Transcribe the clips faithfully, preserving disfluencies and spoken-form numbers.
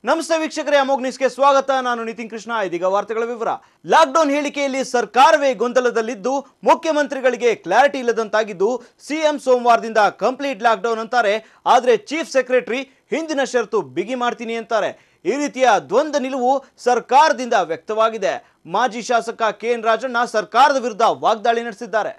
ನಮಸ್ತೆ ವೀಕ್ಷಕರೇ, ಅಮೋಘ್ ನ್ಯೂಸ್ಗೆ ಸ್ವಾಗತ. ನಾನು ನಿತಿನ್ ಕೃಷ್ಣ. ಇದೀಗ ವಾರ್ತೆಗಳ ವಿವರ. ಲಾಕ್ಡೌನ್ ಹೇಳಿಕೆಯಲ್ಲಿ ಸರ್ಕಾರವೇ ಗೊಂದಲದಲ್ಲಿದ್ದು ಮುಖ್ಯಮಂತ್ರಿಗಳಿಗೆ ಕ್ಲಾರಿಟಿ ಇಲ್ಲದಂತಾಗಿದ್ದು ಸಿಎಂ ಸೋಮವಾರದಿಂದ ಕಂಪ್ಲೀಟ್ ಲಾಕ್ಡೌನ್ ಅಂತಾರೆ. ಆದರೆ ಚೀಫ್ ಸೆಕ್ರೆಟರಿ ಹಿಂದಿನ ಷರತ್ತು ಬಿಗಿ ಮಾಡ್ತೀನಿ ಅಂತಾರೆ. ಈ ರೀತಿಯ ದ್ವಂದ್ವ ನಿಲುವು ಸರ್ಕಾರದಿಂದ ವ್ಯಕ್ತವಾಗಿದೆ. ಮಾಜಿ ಶಾಸಕ ಕೆ ಎನ್ ರಾಜಣ್ಣ ಸರ್ಕಾರದ ವಿರುದ್ಧ ವಾಗ್ದಾಳಿ ನಡೆಸಿದ್ದಾರೆ.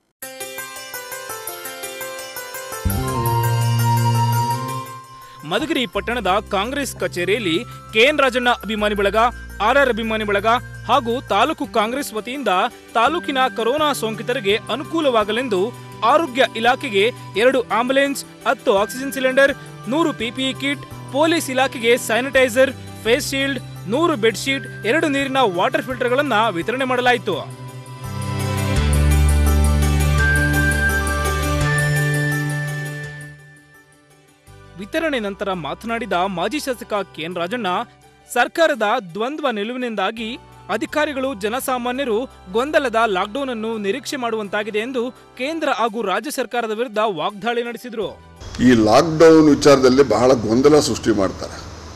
ಮಧುಗಿರಿ ಪಟ್ಟಣದ ಕಾಂಗ್ರೆಸ್ ಕಚೇರಿಯಲ್ಲಿ ಕೆಎನ್ ರಾಜಣ್ಣ ಅಭಿಮಾನಿ ಬಳಗ, ಆರ್ಆರ್ ಅಭಿಮಾನಿ ಬಳಗ ಹಾಗೂ ತಾಲೂಕು ಕಾಂಗ್ರೆಸ್ ವತಿಯಿಂದ ತಾಲೂಕಿನ ಕೊರೋನಾ ಸೋಂಕಿತರಿಗೆ ಅನುಕೂಲವಾಗಲೆಂದು ಆರೋಗ್ಯ ಇಲಾಖೆಗೆ ಎರಡು ಆಂಬ್ಯುಲೆನ್ಸ್, ಹತ್ತು ಆಕ್ಸಿಜನ್ ಸಿಲಿಂಡರ್, ನೂರು ಪಿಪಿಇ ಕಿಟ್, ಪೊಲೀಸ್ ಇಲಾಖೆಗೆ ಸ್ಯಾನಿಟೈಸರ್, ಫೇಸ್ ಶೀಲ್ಡ್, ನೂರು ಬೆಡ್ಶೀಟ್, ಎರಡು ನೀರಿನ ವಾಟರ್ ಫಿಲ್ಟರ್ಗಳನ್ನು ವಿತರಣೆ ಮಾಡಲಾಯಿತು. ವಿತರಣೆ ನಂತರ ಮಾತನಾಡಿದ ಮಾಜಿ ಶಾಸಕ ಕೆಎನ್ ರಾಜಣ್ಣ, ಸರ್ಕಾರದ ದ್ವಂದ್ವ ನಿಲುವಿನಿಂದಾಗಿ ಅಧಿಕಾರಿಗಳು ಜನಸಾಮಾನ್ಯರು ಗೊಂದಲದ ಲಾಕ್ಡೌನ್ ಅನ್ನು ನಿರೀಕ್ಷೆ ಮಾಡುವಂತಾಗಿದೆ ಎಂದು ಕೇಂದ್ರ ಹಾಗೂ ರಾಜ್ಯ ಸರ್ಕಾರದ ವಿರುದ್ಧ ವಾಗ್ದಾಳಿ ನಡೆಸಿದರು. ಈ ಲಾಕ್ಡೌನ್ ವಿಚಾರದಲ್ಲಿ ಬಹಳ ಗೊಂದಲ ಸೃಷ್ಟಿ ಮಾಡ್ತಾರೆ.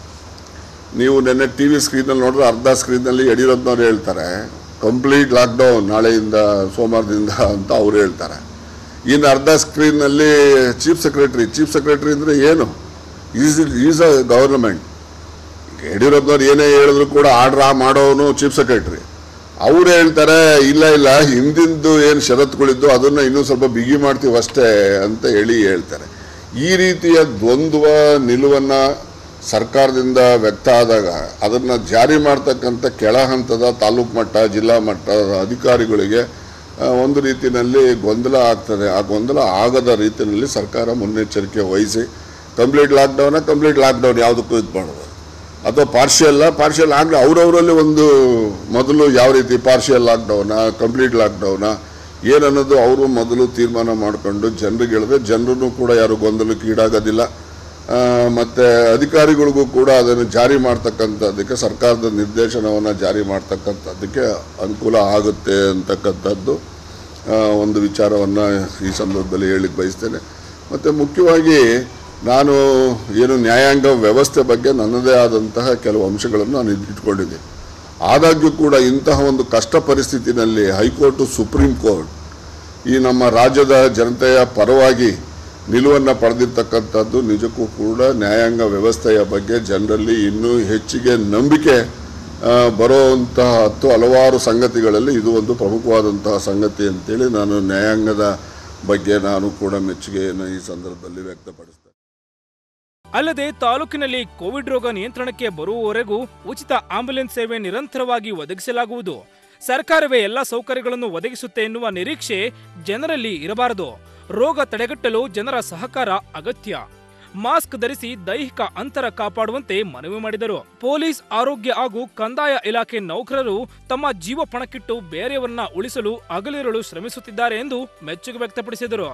ನೀವು ನಿನ್ನೆ ಟಿ ವಿ ಸ್ಕ್ರೀನಲ್ಲಿ ನೋಡಿದ್ರೆ ಅರ್ಧ ಸ್ಕ್ರೀನ್ನಲ್ಲಿ ಯಡಿಯೂರಪ್ಪನವ್ರು ಹೇಳ್ತಾರೆ ಕಂಪ್ಲೀಟ್ ಲಾಕ್ಡೌನ್ ನಾಳೆಯಿಂದ ಸೋಮವಾರದಿಂದ ಅಂತ ಅವರು ಹೇಳ್ತಾರೆ. ಇನ್ನು ಅರ್ಧ ಸ್ಕ್ರೀನ್ನಲ್ಲಿ ಚೀಫ್ ಸೆಕ್ರೆಟರಿ ಚೀಫ್ ಸೆಕ್ರೆಟರಿ ಅಂದರೆ ಏನು? Is is a government. ಯಡಿಯೂರಪ್ಪನವ್ರು ಏನೇ ಹೇಳಿದ್ರು ಕೂಡ ಆರ್ಡ್ರ್ ಮಾಡೋನು ಚೀಫ್ ಸೆಕ್ರೆಟರಿ. ಅವ್ರು ಹೇಳ್ತಾರೆ ಇಲ್ಲ ಇಲ್ಲ ಹಿಂದಿಂದು ಏನು ಷರತ್ತುಗಳಿದ್ದು ಅದನ್ನು ಇನ್ನೂ ಸ್ವಲ್ಪ ಬಿಗಿ ಮಾಡ್ತೀವಿ ಅಷ್ಟೇ ಅಂತ ಹೇಳಿ ಹೇಳ್ತಾರೆ. ಈ ರೀತಿಯ ದ್ವಂದ್ವ ನಿಲುವನ್ನು ಸರ್ಕಾರದಿಂದ ವ್ಯಕ್ತ ಆದಾಗ ಅದನ್ನು ಜಾರಿ ಮಾಡ್ತಕ್ಕಂಥ ಕೆಳ ಹಂತದ ತಾಲೂಕು ಮಟ್ಟ ಜಿಲ್ಲಾ ಮಟ್ಟದ ಅಧಿಕಾರಿಗಳಿಗೆ ಒಂದು ರೀತಿಯಲ್ಲಿ ಗೊಂದಲ ಆಗ್ತದೆ. ಆ ಗೊಂದಲ ಆಗದ ರೀತಿಯಲ್ಲಿ ಸರ್ಕಾರ ಮುನ್ನೆಚ್ಚರಿಕೆ ವಹಿಸಿ ಕಂಪ್ಲೀಟ್ ಲಾಕ್ಡೌನ ಕಂಪ್ಲೀಟ್ ಲಾಕ್ಡೌನ್ ಯಾವುದಕ್ಕೂ ಇದು ಮಾಡೋದು, ಅಥವಾ ಪಾರ್ಷಿಯಲ್ಲ ಪಾರ್ಷಿಯಲ್ ಆಗಲಿ ಅವರವರಲ್ಲಿ ಒಂದು ಮೊದಲು ಯಾವ ರೀತಿ ಪಾರ್ಷಿಯಲ್ ಲಾಕ್ಡೌನ ಕಂಪ್ಲೀಟ್ ಲಾಕ್ಡೌನ ಏನನ್ನೋದು ಅವರು ಮೊದಲು ತೀರ್ಮಾನ ಮಾಡಿಕೊಂಡು ಜನರಿಗೆ ಹೇಳಿದ್ರೆ ಜನರನ್ನು ಕೂಡ ಯಾರು ಗೊಂದಲಕ್ಕೆ ಈಡಾಗೋದಿಲ್ಲ. ಮತ್ತು ಅಧಿಕಾರಿಗಳಿಗೂ ಕೂಡ ಅದನ್ನು ಜಾರಿ ಮಾಡ್ತಕ್ಕಂಥದ್ದಕ್ಕೆ ಸರ್ಕಾರದ ನಿರ್ದೇಶನವನ್ನು ಜಾರಿ ಮಾಡ್ತಕ್ಕಂಥದ್ದಕ್ಕೆ ಅನುಕೂಲ ಆಗುತ್ತೆ ಅಂತಕ್ಕಂಥದ್ದು ಒಂದು ವಿಚಾರವನ್ನು ಈ ಸಂದರ್ಭದಲ್ಲಿ ಹೇಳಿಕ್ಕೆ ಬಯಸ್ತೇನೆ. ಮತ್ತು ಮುಖ್ಯವಾಗಿ ನಾನು ಏನು ನ್ಯಾಯಾಂಗ ವ್ಯವಸ್ಥೆ ಬಗ್ಗೆ ನನ್ನದೇ ಆದಂತಹ ಕೆಲವು ಅಂಶಗಳನ್ನು ನಾನು ಇಟ್ಕೊಂಡಿದ್ದೀನಿ. ಆದಾಗ್ಯೂ ಕೂಡ ಇಂತಹ ಒಂದು ಕಷ್ಟ ಪರಿಸ್ಥಿತಿನಲ್ಲಿ ಹೈಕೋರ್ಟು ಸುಪ್ರೀಂ ಕೋರ್ಟ್ ಈ ನಮ್ಮ ರಾಜ್ಯದ ಜನತೆಯ ಪರವಾಗಿ ನಿಲುವನ್ನು ಪಡೆದಿರ್ತಕ್ಕಂಥದ್ದು ನಿಜಕ್ಕೂ ಕೂಡ ನ್ಯಾಯಾಂಗ ವ್ಯವಸ್ಥೆಯ ಬಗ್ಗೆ ಜನರಲ್ಲಿ ಇನ್ನೂ ಹೆಚ್ಚಿಗೆ ನಂಬಿಕೆ ಬರುವಂತಹ ಹತ್ತು ಹಲವಾರು ಸಂಗತಿಗಳಲ್ಲಿ ಇದು ಒಂದು ಪ್ರಮುಖವಾದಂತಹ ಸಂಗತಿ ಅಂತೇಳಿ ನಾನು ನ್ಯಾಯಾಂಗದ ಬಗ್ಗೆ ನಾನು ಕೂಡ ಮೆಚ್ಚುಗೆಯನ್ನು ಈ ಸಂದರ್ಭದಲ್ಲಿ ವ್ಯಕ್ತಪಡಿಸ್ತೇನೆ. ಅಲ್ಲದೆ ತಾಲೂಕಿನಲ್ಲಿ ಕೋವಿಡ್ ರೋಗ ನಿಯಂತ್ರಣಕ್ಕೆ ಬರುವವರೆಗೂ ಉಚಿತ ಆಂಬ್ಯುಲೆನ್ಸ್ ಸೇವೆ ನಿರಂತರವಾಗಿ ಒದಗಿಸಲಾಗುವುದು. ಸರ್ಕಾರವೇ ಎಲ್ಲ ಸೌಕರ್ಯಗಳನ್ನು ಒದಗಿಸುತ್ತೆ ಎನ್ನುವ ನಿರೀಕ್ಷೆ ಜನರಲ್ಲಿ ಇರಬಾರದು. ರೋಗ ತಡೆಗಟ್ಟಲು ಜನರ ಸಹಕಾರ ಅಗತ್ಯ. ಮಾಸ್ಕ್ ಧರಿಸಿ ದೈಹಿಕ ಅಂತರ ಕಾಪಾಡುವಂತೆ ಮನವಿ ಮಾಡಿದರು. ಪೊಲೀಸ್, ಆರೋಗ್ಯ ಹಾಗೂ ಕಂದಾಯ ಇಲಾಖೆ ನೌಕರರು ತಮ್ಮ ಜೀವ ಪಣಕ್ಕಿಟ್ಟು ಬೇರೆಯವರನ್ನ ಉಳಿಸಲು ಹಗಲಿರುಳು ಶ್ರಮಿಸುತ್ತಿದ್ದಾರೆ ಎಂದು ಮೆಚ್ಚುಗೆ ವ್ಯಕ್ತಪಡಿಸಿದರು.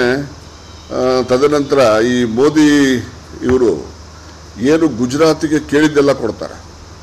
ತದನಂತರ ಈ ಮೋದಿ ಇವರು ಏನು ಗುಜರಾತಿಗೆ ಕೇಳಿದ್ದೆಲ್ಲ ಕೊಡ್ತಾರೆ.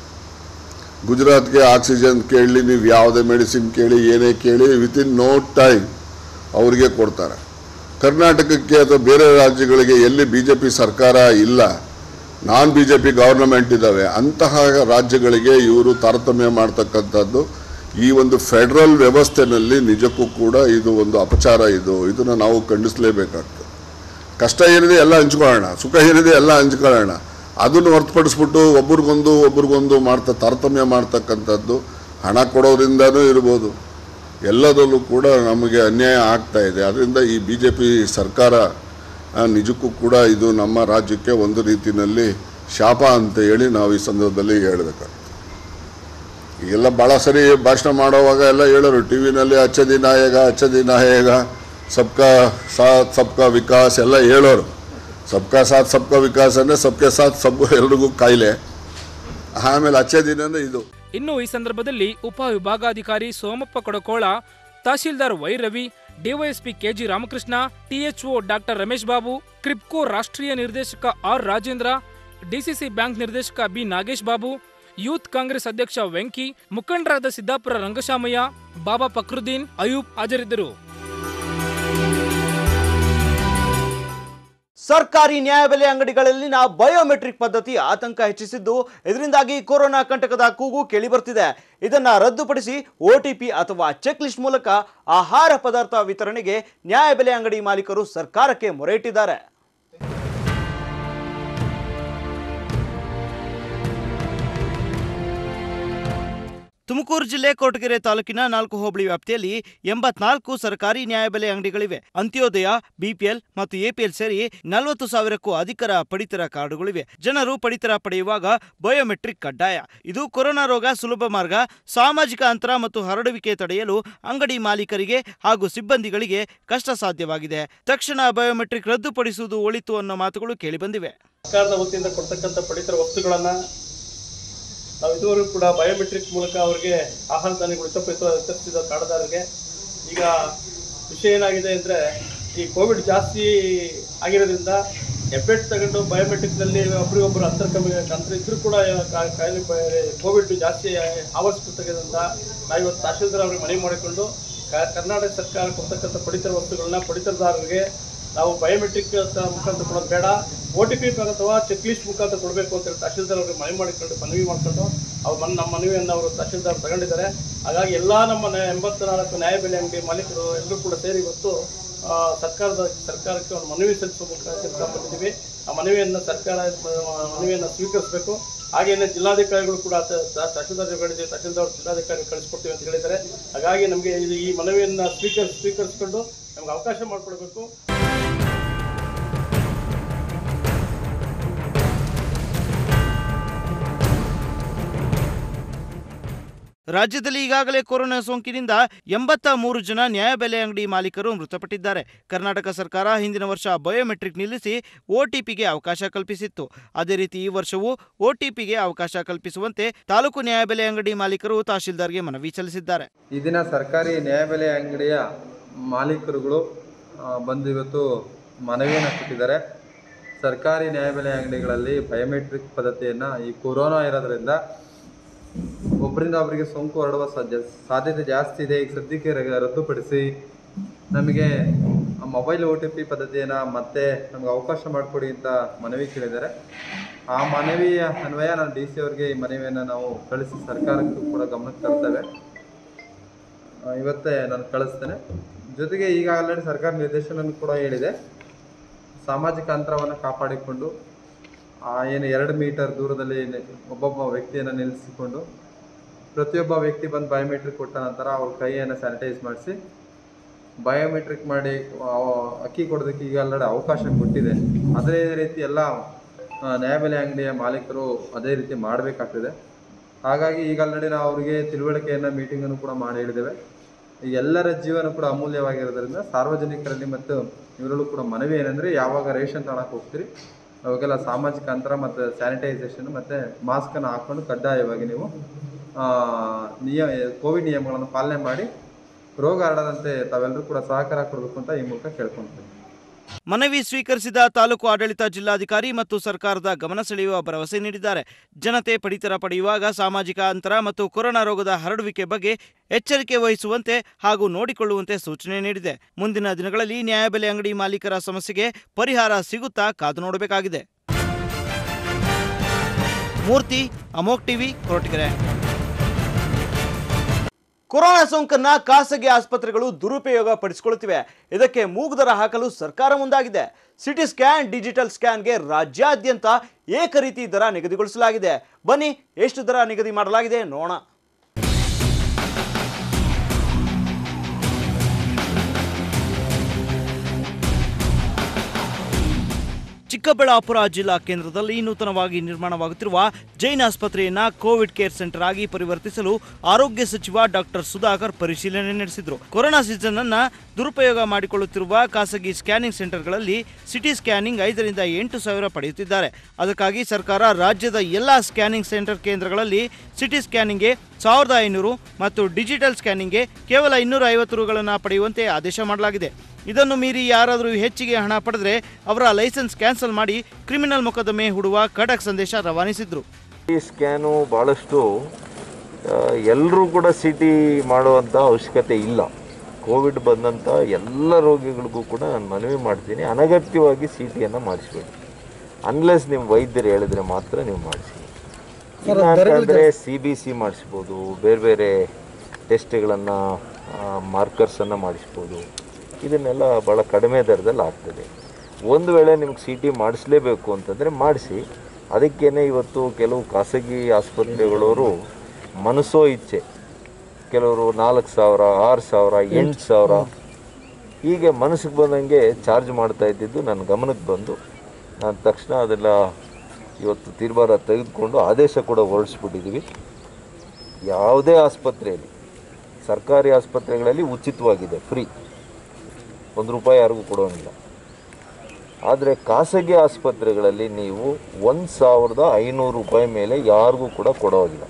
ಗುಜರಾತ್ಗೆ ಆಕ್ಸಿಜನ್ ಕೇಳಿ, ನೀವು ಯಾವುದೇ ಮೆಡಿಸಿನ್ ಕೇಳಿ, ಏನೇ ಕೇಳಿ ವಿತಿನ್ ನೋ ಟೈಮ್ ಅವರಿಗೆ ಕೊಡ್ತಾರೆ. ಕರ್ನಾಟಕಕ್ಕೆ ಅಥವಾ ಬೇರೆ ರಾಜ್ಯಗಳಿಗೆ ಎಲ್ಲಿ ಬಿ ಜೆ ಪಿ ಸರ್ಕಾರ ಇಲ್ಲ, non BJP government ಇದ್ದಾವೆ, ಅಂತಹ ರಾಜ್ಯಗಳಿಗೆ ಇವರು ತಾರತಮ್ಯ ಮಾಡ್ತಕ್ಕಂಥದ್ದು ಈ ಒಂದು ಫೆಡರಲ್ ವ್ಯವಸ್ಥೆಯಲ್ಲಿ ನಿಜಕ್ಕೂ ಕೂಡ ಇದು ಒಂದು ಅಪಚಾರ. ಇದು ಇದನ್ನು ನಾವು ಖಂಡಿಸಲೇಬೇಕಾಗ್ತದೆ. ಕಷ್ಟ ಏನಿದೆ ಎಲ್ಲ ಹಂಚ್ಕೊಳ್ಳೋಣ, ಸುಖ ಏನಿದೆ ಎಲ್ಲ ಹಂಚ್ಕೊಳ್ಳೋಣ. ಅದನ್ನು ಹೊರತುಪಡಿಸ್ಬಿಟ್ಟು ಒಬ್ರಿಗೊಂದು ಒಬ್ರಿಗೊಂದು ಮಾಡ್ತಾ ತಾರತಮ್ಯ ಮಾಡ್ತಕ್ಕಂಥದ್ದು ಹಣ ಕೊಡೋದ್ರಿಂದನೂ ಇರ್ಬೋದು, ಎಲ್ಲದರಲ್ಲೂ ಕೂಡ ನಮಗೆ ಅನ್ಯಾಯ ಆಗ್ತಾ ಇದೆ. ಅದರಿಂದ ಈ ಬಿ ಜೆ ಪಿ ಸರ್ಕಾರ ನಿಜಕ್ಕೂ ಕೂಡ ಇದು ನಮ್ಮ ರಾಜ್ಯಕ್ಕೆ ಒಂದು ರೀತಿಯಲ್ಲಿ ಶಾಪ ಅಂತ ಹೇಳಿ ನಾವು ಈ ಸಂದರ್ಭದಲ್ಲಿ ಹೇಳಬೇಕಾಗ್ತದೆ. ಈಗೆಲ್ಲ ಭಾಳ ಸರಿ ಭಾಷಣ ಮಾಡೋವಾಗ ಎಲ್ಲ ಹೇಳೋರು ಟಿ ವಿನಲ್ಲಿ ಅಚ್ಚ ದಿನ ಹೇಗ ಅಚ್ಚ ದಿನ ಹೇಗ ಸಬ್ಕಾ ಸಾಥ್ ಸಬ್ಕಾ ವಿಕಾಸ್ ಎಲ್ಲ ಹೇಳೋರು. ಸಬ್ಕಾ ಸಾಥ್ ಸಬ್ಕಾ ವಿಕಾಸ್ ಅಂದರೆ ಸಬ್ಕೆ ಸಾಥ್ ಸಬ್ ಎಲ್ರಿಗೂ ಕಾಯಿಲೆ, ಆಮೇಲೆ ಅಚ್ಚೆ ದಿನ ಇದು. ಇನ್ನು ಈ ಸಂದರ್ಭದಲ್ಲಿ ಉಪ ವಿಭಾಗಾಧಿಕಾರಿ ಸೋಮಪ್ಪ ಕೊಡಕೋಳ, ತಹಶೀಲ್ದಾರ್ Y Ravi, DYSP KG Ramakrishna, THO doctor Ramesh Babu, Kribhco ರಾಷ್ಟ್ರೀಯ ನಿರ್ದೇಶಕ ಆರ್ ರಾಜೇಂದ್ರ, ಡಿಸಿಸಿ ಬ್ಯಾಂಕ್ ನಿರ್ದೇಶಕ ಬಿ ನಾಗೇಶ್ ಬಾಬು, ಯೂತ್ ಕಾಂಗ್ರೆಸ್ ಅಧ್ಯಕ್ಷ ವೆಂಕಿ, ಮುಖಂಡರಾದ ಸಿದ್ದಾಪುರ ರಂಗಶಾಮಯ್ಯ, ಬಾಬಾ ಫಕ್ರುದ್ದೀನ್, ಅಯೂಬ್ ಹಾಜರಿದ್ದರು. ಸರ್ಕಾರಿ ನ್ಯಾಯಬೆಲೆ ಅಂಗಡಿಗಳಲ್ಲಿನ ಬಯೋಮೆಟ್ರಿಕ್ ಪದ್ಧತಿ ಆತಂಕ ಹೆಚ್ಚಿಸಿದ್ದು, ಇದರಿಂದಾಗಿ ಕೊರೋನಾ ಕಂಟಕದ ಕೂಗು ಕೇಳಿಬರ್ತಿದೆ. ಇದನ್ನ ರದ್ದುಪಡಿಸಿ ಒಟಿಪಿ ಅಥವಾ ಚೆಕ್ ಲಿಸ್ಟ್ ಮೂಲಕ ಆಹಾರ ಪದಾರ್ಥ ವಿತರಣೆಗೆ ನ್ಯಾಯಬೆಲೆ ಅಂಗಡಿ ಮಾಲೀಕರು ಸರ್ಕಾರಕ್ಕೆ ಮೊರೆ ಇಟ್ಟಿದ್ದಾರೆ. ತುಮಕೂರು ಜಿಲ್ಲೆ ಕೊರಟಗೆರೆ ತಾಲೂಕಿನ ನಾಲ್ಕು ಹೋಬಳಿ ವ್ಯಾಪ್ತಿಯಲ್ಲಿ ಎಂಬತ್ನಾಲ್ಕು ಸರ್ಕಾರಿ ನ್ಯಾಯಬೆಲೆ ಅಂಗಡಿಗಳಿವೆ. ಅಂತ್ಯೋದಯ, ಬಿಪಿಎಲ್ ಮತ್ತು ಎಪಿಎಲ್ ಸೇರಿ ನಲವತ್ತು ಸಾವಿರಕ್ಕೂ ಅಧಿಕ ಪಡಿತರ ಕಾರ್ಡುಗಳಿವೆ. ಜನರು ಪಡಿತರ ಪಡೆಯುವಾಗ ಬಯೋಮೆಟ್ರಿಕ್ ಕಡ್ಡಾಯ. ಇದು ಕೊರೋನಾ ರೋಗ ಸುಲಭ ಮಾರ್ಗ. ಸಾಮಾಜಿಕ ಅಂತರ ಮತ್ತು ಹರಡುವಿಕೆ ತಡೆಯಲು ಅಂಗಡಿ ಮಾಲೀಕರಿಗೆ ಹಾಗೂ ಸಿಬ್ಬಂದಿಗಳಿಗೆ ಕಷ್ಟ ಸಾಧ್ಯವಾಗಿದೆ. ತಕ್ಷಣ ಬಯೋಮೆಟ್ರಿಕ್ ರದ್ದುಪಡಿಸುವುದು ಒಳಿತು ಅನ್ನೋ ಮಾತುಗಳು ಕೇಳಿಬಂದಿವೆ. ಸರ್ಕಾರದ ವತಿಯಿಂದ ಕೊಡ್ತಕ್ಕಂಥ ಪಡಿತರ ವಸ್ತುಗಳನ್ನು ನಾವು ಇದುವರೆಗೂ ಕೂಡ ಬಯೋಮೆಟ್ರಿಕ್ ಮೂಲಕ ಅವರಿಗೆ ಆಹಾರ ಧಾನ್ಯಗಳು ವಿತರಿಸಿದ ಕಾರ್ಡ್ದಾರರಿಗೆ ಈಗ ವಿಷಯ ಏನಾಗಿದೆ ಅಂದರೆ, ಈ ಕೋವಿಡ್ ಜಾಸ್ತಿ ಆಗಿರೋದ್ರಿಂದ ಎಫೆಕ್ಟ್ ತಗೊಂಡು ಬಯೋಮೆಟ್ರಿಕ್ನಲ್ಲಿ ಒಬ್ಬರಿಗೊಬ್ಬರು ಅಂತರ ಕಮ್ಮಿ ಅಂತರ ಇದ್ರೂ ಕೂಡ ಕಾಯಿಲೆ ಕೋವಿಡ್ ಜಾಸ್ತಿ ಆವರಿಸ್ತಿರೋದ್ರಿಂದ ನಾವು ಇವತ್ತು ತಹಶೀಲ್ದಾರ್ ಅವರಿಗೆ ಮನವಿ ಮಾಡಿಕೊಂಡು ಕರ್ನಾಟಕ ಸರ್ಕಾರ ಕೊಡ್ತಕ್ಕಂಥ ಪಡಿತರ ವಸ್ತುಗಳನ್ನ ಪಡಿತರದಾರರಿಗೆ ನಾವು ಬಯೋಮೆಟ್ರಿಕ್ ಮುಖಾಂತರ ಕೊಡೋದು ಬೇಡ, ಒ ಟಿ ಪಿ ಅಥವಾ ಚೆಕ್ ಲಿಸ್ಟ್ ಮುಖಾಂತರ ಕೊಡಬೇಕು ಅಂತ ಹೇಳಿ ತಹಶೀಲ್ದಾರ್ ಅವರಿಗೆ ಮನವಿ ಮಾಡಿಕೊಂಡು ಮನವಿ ಮಾಡಿಕೊಂಡು ಅವ್ರು ಮನ್ ನಮ್ಮ ಮನವಿಯನ್ನು ಅವರು ತಹಶೀಲ್ದಾರ್ ತಗೊಂಡಿದ್ದಾರೆ. ಹಾಗಾಗಿ ಎಲ್ಲ ನಮ್ಮ ಎಂಬತ್ತ ನಾಲ್ಕು ನ್ಯಾಯಬೆಲೆ ಅಂಗಡಿ ಮಾಲೀಕರು ಎಲ್ಲರೂ ಕೂಡ ಸೇರಿ ಇವತ್ತು ಸರ್ಕಾರದ ಸರ್ಕಾರಕ್ಕೆ ಒಂದು ಮನವಿ ಸಲ್ಲಿಸುವ ಮುಖಾಂತರ ಬಂದಿದ್ದೀವಿ. ಆ ಮನವಿಯನ್ನು ಸರ್ಕಾರ ಮನವಿಯನ್ನು ಸ್ವೀಕರಿಸಬೇಕು. ಹಾಗೆಯೇ ಜಿಲ್ಲಾಧಿಕಾರಿಗಳು ಕೂಡ ತಹಶೀಲ್ದಾರ್ ಹೇಳಿದ್ದೀವಿ, ತಹಶೀಲ್ದಾರ್ ಜಿಲ್ಲಾಧಿಕಾರಿ ಕಳಿಸ್ಕೊಡ್ತೀವಿ ಅಂತ ಹೇಳಿದ್ದಾರೆ. ಹಾಗಾಗಿ ನಮಗೆ ಈ ಮನವಿಯನ್ನು ಸ್ವೀಕರಿಸಿ ಸ್ವೀಕರಿಸಿಕೊಂಡು ನಮ್ಗೆ ಅವಕಾಶ ಮಾಡಿಕೊಡ್ಬೇಕು. ರಾಜ್ಯದಲ್ಲಿ ಈಗಾಗಲೇ ಕೊರೋನಾ ಸೋಂಕಿನಿಂದ ಎಂಬತ್ತ ಮೂರು ಜನ ನ್ಯಾಯಬೆಲೆ ಅಂಗಡಿ ಮಾಲೀಕರು ಮೃತಪಟ್ಟಿದ್ದಾರೆ. ಕರ್ನಾಟಕ ಸರ್ಕಾರ ಹಿಂದಿನ ವರ್ಷ ಬಯೋಮೆಟ್ರಿಕ್ ನಿಲ್ಲಿಸಿ ಒಟಿಪಿಗೆ ಅವಕಾಶ ಕಲ್ಪಿಸಿತ್ತು. ಅದೇ ರೀತಿ ಈ ವರ್ಷವೂ ಒಟಿಪಿಗೆ ಅವಕಾಶ ಕಲ್ಪಿಸುವಂತೆ ತಾಲೂಕು ನ್ಯಾಯಬೆಲೆ ಅಂಗಡಿ ಮಾಲೀಕರು ತಹಶೀಲ್ದಾರ್ಗೆ ಮನವಿ ಸಲ್ಲಿಸಿದ್ದಾರೆ. ಈ ದಿನ ಸರ್ಕಾರಿ ನ್ಯಾಯಬೆಲೆ ಅಂಗಡಿಯ ಮಾಲೀಕರುಗಳು ಬಂದು ಇವತ್ತು ಮನವಿಯನ್ನು ಕೊಟ್ಟಿದ್ದಾರೆ. ಸರ್ಕಾರಿ ನ್ಯಾಯಬೆಲೆ ಅಂಗಡಿಗಳಲ್ಲಿ ಬಯೋಮೆಟ್ರಿಕ್ ಪದ್ಧತಿಯನ್ನು ಈ ಕೊರೋನಾ ಇರೋದ್ರಿಂದ ಒಬ್ಬರಿಂದ ಒಬ್ಬರಿಗೆ ಸೋಂಕು ಹರಡುವ ಸಾಧ್ಯ ಸಾಧ್ಯತೆ ಜಾಸ್ತಿ ಇದೆ. ಈಗ ಸದ್ಯಕ್ಕೆ ರದ್ದುಪಡಿಸಿ ನಮಗೆ ಮೊಬೈಲ್ ಒ ಟಿ ಪಿ ಪದ್ಧತಿಯನ್ನು ಮತ್ತೆ ನಮಗೆ ಅವಕಾಶ ಮಾಡಿಕೊಡಿ ಅಂತ ಮನವಿ ಕೇಳಿದ್ದಾರೆ. ಆ ಮನವಿಯ ಅನ್ವಯ ನಾನು ಡಿ ಸಿ ಅವರಿಗೆ ಈ ಮನವಿಯನ್ನು ನಾವು ಕಳಿಸಿ ಸರ್ಕಾರಕ್ಕೂ ಕೂಡ ಗಮನಕ್ಕೆ ತರ್ತೇವೆ. ಇವತ್ತೇ ನಾನು ಕಳಿಸ್ತೇನೆ. ಜೊತೆಗೆ ಈಗ ಆಲ್ರೆಡಿ ಸರ್ಕಾರ ನಿರ್ದೇಶನ ಕೂಡ ಹೇಳಿದೆ, ಸಾಮಾಜಿಕ ಅಂತರವನ್ನು ಕಾಪಾಡಿಕೊಂಡು ಏನು ಎರಡು ಮೀಟರ್ ದೂರದಲ್ಲಿ ಒಬ್ಬೊಬ್ಬ ವ್ಯಕ್ತಿಯನ್ನು ನಿಲ್ಲಿಸಿಕೊಂಡು ಪ್ರತಿಯೊಬ್ಬ ವ್ಯಕ್ತಿ ಬಂದು ಬಯೋಮೆಟ್ರಿಕ್ ಕೊಟ್ಟ ನಂತರ ಅವ್ರ ಕೈಯನ್ನು ಸ್ಯಾನಿಟೈಸ್ ಮಾಡಿಸಿ ಬಯೋಮೆಟ್ರಿಕ್ ಮಾಡಿ ಅಕ್ಕಿ ಕೊಡೋದಕ್ಕೆ ಈಗ ಆಲ್ರೆಡಿ ಅವಕಾಶ ಕೊಟ್ಟಿದೆ. ಅದೇ ರೀತಿ ಎಲ್ಲ ನ್ಯಾಯಬೆಲೆ ಅಂಗಡಿಯ ಮಾಲೀಕರು ಅದೇ ರೀತಿ ಮಾಡಬೇಕಾಗ್ತದೆ. ಹಾಗಾಗಿ ಈಗ ಆಲ್ರೆಡಿ ನಾವು ಅವರಿಗೆ ತಿಳುವಳಿಕೆಯನ್ನು ಮೀಟಿಂಗನ್ನು ಕೂಡ ಮಾಡಿ ಹೇಳಿದ್ದೇವೆ. ಈಗ ಎಲ್ಲರ ಜೀವನ ಕೂಡ ಅಮೂಲ್ಯವಾಗಿರೋದ್ರಿಂದ ಸಾರ್ವಜನಿಕರಲ್ಲಿ ಮತ್ತು ಇವರಲ್ಲೂ ಕೂಡ ಮನವಿ ಏನಂದರೆ, ಯಾವಾಗ ರೇಷನ್ ತಗೊಳಕ್ಕೆ ಹೋಗ್ತೀರಿ ಅವಾಗೆಲ್ಲ ಸಾಮಾಜಿಕ ಅಂತರ ಮತ್ತು ಸ್ಯಾನಿಟೈಸೇಷನ್ ಮತ್ತು ಮಾಸ್ಕನ್ನು ಹಾಕ್ಕೊಂಡು ಕಡ್ಡಾಯವಾಗಿ ನೀವು ನಿಯ ಕೋವಿಡ್ ನಿಯಮಗಳನ್ನು ಪಾಲನೆ ಮಾಡಿ ರೋಗ ಹರಡದಂತೆ ತಾವೆಲ್ಲರೂ ಕೂಡ ಸಹಕಾರ ಕೊಡಬೇಕು ಅಂತ ಈ ಮೂಲಕ ಕೇಳ್ಕೊಳ್ತೀವಿ. ಮನವಿ ಸ್ವೀಕರಿಸಿದ ತಾಲೂಕು ಆಡಳಿತ ಜಿಲ್ಲಾಧಿಕಾರಿ ಮತ್ತು ಸರ್ಕಾರದ ಗಮನ ಸೆಳೆಯುವ ಭರವಸೆ ನೀಡಿದ್ದಾರೆ. ಜನತೆ ಪಡಿತರ ಪಡೆಯುವಾಗ ಸಾಮಾಜಿಕ ಅಂತರ ಮತ್ತು ಕೊರೋನಾ ರೋಗದ ಹರಡುವಿಕೆ ಬಗ್ಗೆ ಎಚ್ಚರಿಕೆ ವಹಿಸುವಂತೆ ಹಾಗೂ ನೋಡಿಕೊಳ್ಳುವಂತೆ ಸೂಚನೆ ನೀಡಿದೆ. ಮುಂದಿನ ದಿನಗಳಲ್ಲಿ ನ್ಯಾಯಬೆಲೆ ಅಂಗಡಿ ಮಾಲೀಕರ ಸಮಸ್ಯೆಗೆ ಪರಿಹಾರ ಸಿಗುತ್ತಾ ಕಾದು ನೋಡಬೇಕಾಗಿದೆ. ಮೂರ್ತಿ, ಅಮೋಕ್ ಟಿವಿ, ಕೊರಟಗೆರೆ. ಕೊರೋನಾ ಸೋಂಕನ್ನ ಖಾಸಗಿ ಆಸ್ಪತ್ರೆಗಳು ದುರುಪಯೋಗ ಪಡಿಸಿಕೊಳ್ಳುತ್ತಿವೆ. ಇದಕ್ಕೆ ಮೂಗುದರ ಹಾಕಲು ಸರ್ಕಾರ ಮುಂದಾಗಿದೆ. ಸಿಟಿ ಸ್ಕ್ಯಾನ್, ಡಿಜಿಟಲ್ ಸ್ಕ್ಯಾನ್ಗೆ ರಾಜ್ಯಾದ್ಯಂತ ಏಕ ರೀತಿ ದರ ನಿಗದಿಗೊಳಿಸಲಾಗಿದೆ. ಬನ್ನಿ, ಎಷ್ಟು ದರ ನಿಗದಿ ಮಾಡಲಾಗಿದೆ ನೋಡೋಣ. ಚಿಕ್ಕಬಳ್ಳಾಪುರ ಜಿಲ್ಲಾ ಕೇಂದ್ರದಲ್ಲಿ ನೂತನವಾಗಿ ನಿರ್ಮಾಣವಾಗುತ್ತಿರುವ ಜೈನ್ ಆಸ್ಪತ್ರೆಯನ್ನ ಕೋವಿಡ್ ಕೇರ್ ಸೆಂಟರ್ ಆಗಿ ಪರಿವರ್ತಿಸಲು ಆರೋಗ್ಯ ಸಚಿವ ಡಾಕ್ಟರ್ ಸುಧಾಕರ್ ಪರಿಶೀಲನೆ ನಡೆಸಿದರು. ಕೊರೋನಾ ಸೀಸನ್ ಅನ್ನ ದುರುಪಯೋಗ ಮಾಡಿಕೊಳ್ಳುತ್ತಿರುವ ಖಾಸಗಿ ಸ್ಕ್ಯಾನಿಂಗ್ ಸೆಂಟರ್ಗಳಲ್ಲಿ ಸಿಟಿ ಸ್ಕ್ಯಾನಿಂಗ್ ಐದರಿಂದ ಎಂಟು ಸಾವಿರ ಪಡೆಯುತ್ತಿದ್ದಾರೆ. ಅದಕ್ಕಾಗಿ ಸರ್ಕಾರ ರಾಜ್ಯದ ಎಲ್ಲಾ ಸ್ಕ್ಯಾನಿಂಗ್ ಸೆಂಟರ್ ಕೇಂದ್ರಗಳಲ್ಲಿ ಸಿಟಿ ಸ್ಕ್ಯಾನಿಂಗ್ಗೆ ಸಾವಿರದ ಐನೂರು ಮತ್ತು ಡಿಜಿಟಲ್ ಸ್ಕ್ಯಾನಿಂಗ್ಗೆ ಕೇವಲ ಇನ್ನೂರ ಐವತ್ತು ರೂಗಳನ್ನು ಪಡೆಯುವಂತೆ ಆದೇಶ ಮಾಡಲಾಗಿದೆ. ಇದನ್ನು ಮೀರಿ ಯಾರಾದರೂ ಹೆಚ್ಚಿಗೆ ಹಣ ಪಡೆದರೆ ಅವರ ಲೈಸೆನ್ಸ್ ಕ್ಯಾನ್ಸಲ್ ಮಾಡಿ ಕ್ರಿಮಿನಲ್ ಮೊಕದ್ದಮೆ ಹೂಡುವ ಖಡಕ್ ಸಂದೇಶ ರವಾನಿಸಿದ್ರು. ಈ ಸ್ಕ್ಯಾನು ಭಾಳಷ್ಟು ಎಲ್ಲರೂ ಕೂಡ ಸಿ ಟಿ ಮಾಡುವಂಥ ಅವಶ್ಯಕತೆ ಇಲ್ಲ. ಕೋವಿಡ್ ಬಂದಂಥ ಎಲ್ಲ ರೋಗಿಗಳಿಗೂ ಕೂಡ ನಾನು ಮನವಿ ಮಾಡ್ತೀನಿ, ಅನಗತ್ಯವಾಗಿ ಸಿ ಟಿಯನ್ನು ಮಾಡಿಸ್ಬೇಡಿ. ಅನ್ಲೆಸ್ ನಿಮ್ಮ ವೈದ್ಯರು ಹೇಳಿದ್ರೆ ಮಾತ್ರ ನೀವು ಮಾಡಿಸಿ. ಇಲ್ಲ ಅಂತಂದರೆ ಸಿ ಬಿ ಸಿ ಮಾಡಿಸ್ಬೋದು, ಬೇರೆ ಬೇರೆ ಟೆಸ್ಟ್ಗಳನ್ನು ಮಾರ್ಕರ್ಸನ್ನು ಮಾಡಿಸ್ಬೋದು. ಇದನ್ನೆಲ್ಲ ಭಾಳ ಕಡಿಮೆ ದರದಲ್ಲಿ ಆಗ್ತದೆ. ಒಂದು ವೇಳೆ ನಿಮ್ಗೆ ಸಿ ಟಿ ಮಾಡಿಸ್ಲೇಬೇಕು ಅಂತಂದರೆ ಮಾಡಿಸಿ. ಅದಕ್ಕೇ ಇವತ್ತು ಕೆಲವು ಖಾಸಗಿ ಆಸ್ಪತ್ರೆಗಳವರು ಮನಸೋ ಇಚ್ಛೆ ಕೆಲವರು ನಾಲ್ಕು ಸಾವಿರ ಆರು ಸಾವಿರ ಎಂಟು ಸಾವಿರ ಹೀಗೆ ಮನಸ್ಸಿಗೆ ಬಂದಂಗೆ ಚಾರ್ಜ್ ಮಾಡ್ತಾ ಇದ್ದಿದ್ದು ನನ್ನ ಗಮನಕ್ಕೆ ಬಂದು ನಾನು ತಕ್ಷಣ ಅದೆಲ್ಲ ಇವತ್ತು ತೀರ್ಮಾನ ತೆಗೆದುಕೊಂಡು ಆದೇಶ ಕೂಡ ಹೊರಡಿಸ್ಬಿಟ್ಟಿದ್ದೀವಿ. ಯಾವುದೇ ಆಸ್ಪತ್ರೆಯಲ್ಲಿ, ಸರ್ಕಾರಿ ಆಸ್ಪತ್ರೆಗಳಲ್ಲಿ ಉಚಿತವಾಗಿದೆ, ಫ್ರೀ, ಒಂದು ರೂಪಾಯಿ ಯಾರಿಗೂ ಕೊಡೋಂಗಿಲ್ಲ. ಆದರೆ ಖಾಸಗಿ ಆಸ್ಪತ್ರೆಗಳಲ್ಲಿ ನೀವು ಒಂದು ಸಾವಿರದ ಐನೂರು ರೂಪಾಯಿ ಮೇಲೆ ಯಾರಿಗೂ ಕೂಡ ಕೊಡೋಗಿಲ್ಲ.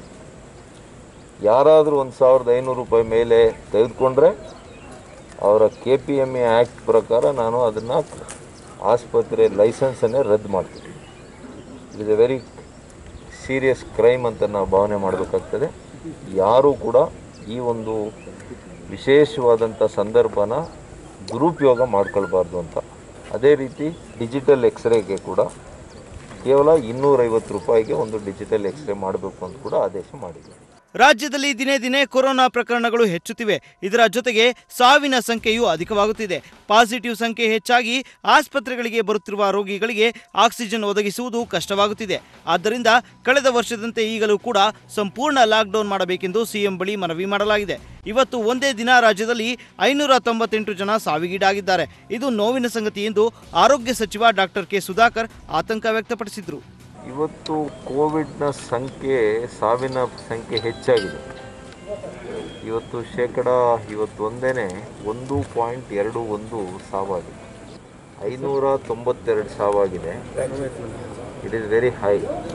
ಯಾರಾದರೂ ಒಂದು ಸಾವಿರದ ಐನೂರು ರೂಪಾಯಿ ಮೇಲೆ ತೆಗೆದುಕೊಂಡ್ರೆ ಅವರ KPMA act ಪ್ರಕಾರ ನಾನು ಅದನ್ನು ಆಸ್ಪತ್ರೆ ಲೈಸೆನ್ಸನ್ನೇ ರದ್ದು ಮಾಡ್ತೀನಿ. It is a very serious crime ಅಂತ ನಾವು ಭಾವನೆ ಮಾಡಬೇಕಾಗ್ತದೆ. ಯಾರೂ ಕೂಡ ಈ ಒಂದು ವಿಶೇಷವಾದಂಥ ಸಂದರ್ಭನ ದುರುಪಯೋಗ ಮಾಡ್ಕೊಳ್ಬಾರ್ದು ಅಂತ. ಅದೇ ರೀತಿ ಡಿಜಿಟಲ್ ಎಕ್ಸ್ರೇಗೆ ಕೂಡ ಕೇವಲ ಇನ್ನೂರೈವತ್ತು ರೂಪಾಯಿಗೆ ಒಂದು ಡಿಜಿಟಲ್ ಎಕ್ಸ್ರೇ ಮಾಡಬೇಕು ಅಂತ ಕೂಡ ಆದೇಶ ಮಾಡಿದೆ. ರಾಜ್ಯದಲ್ಲಿ ದಿನೇ ದಿನೇ ಕೊರೋನಾ ಪ್ರಕರಣಗಳು ಹೆಚ್ಚುತ್ತಿವೆ. ಇದರ ಜೊತೆಗೆ ಸಾವಿನ ಸಂಖ್ಯೆಯೂ ಅಧಿಕವಾಗುತ್ತಿದೆ. ಪಾಸಿಟಿವ್ ಸಂಖ್ಯೆ ಹೆಚ್ಚಾಗಿ ಆಸ್ಪತ್ರೆಗಳಿಗೆ ಬರುತ್ತಿರುವ ರೋಗಿಗಳಿಗೆ ಆಕ್ಸಿಜನ್ ಒದಗಿಸುವುದು ಕಷ್ಟವಾಗುತ್ತಿದೆ. ಆದ್ದರಿಂದ ಕಳೆದ ವರ್ಷದಂತೆ ಈಗಲೂ ಕೂಡ ಸಂಪೂರ್ಣ ಲಾಕ್ಡೌನ್ ಮಾಡಬೇಕೆಂದು ಸಿಎಂ ಬಳಿ ಮನವಿ ಮಾಡಲಾಗಿದೆ. ಇವತ್ತು ಒಂದೇ ದಿನ ರಾಜ್ಯದಲ್ಲಿ ಐನೂರ ತೊಂಬತ್ತೆಂಟು ಜನ ಸಾವಿಗೀಡಾಗಿದ್ದಾರೆ. ಇದು ನೋವಿನ ಸಂಗತಿ ಎಂದು ಆರೋಗ್ಯ ಸಚಿವ ಡಾಕ್ಟರ್ ಕೆ ಸುಧಾಕರ್ ಆತಂಕ ವ್ಯಕ್ತಪಡಿಸಿದರು. ಇವತ್ತು ಕೋವಿಡ್ನ ಸಂಖ್ಯೆ, ಸಾವಿನ ಸಂಖ್ಯೆ ಹೆಚ್ಚಾಗಿದೆ. ಇವತ್ತು ಶೇಕಡ ಇವತ್ತು ಒಂದೇ ಒಂದು ಪಾಯಿಂಟ್ ಎರಡು ಒಂದು ಸಾವಾಗಿದೆ. ಐನೂರ ತೊಂಬತ್ತೆರಡು ಸಾವಾಗಿದೆ. It is very high.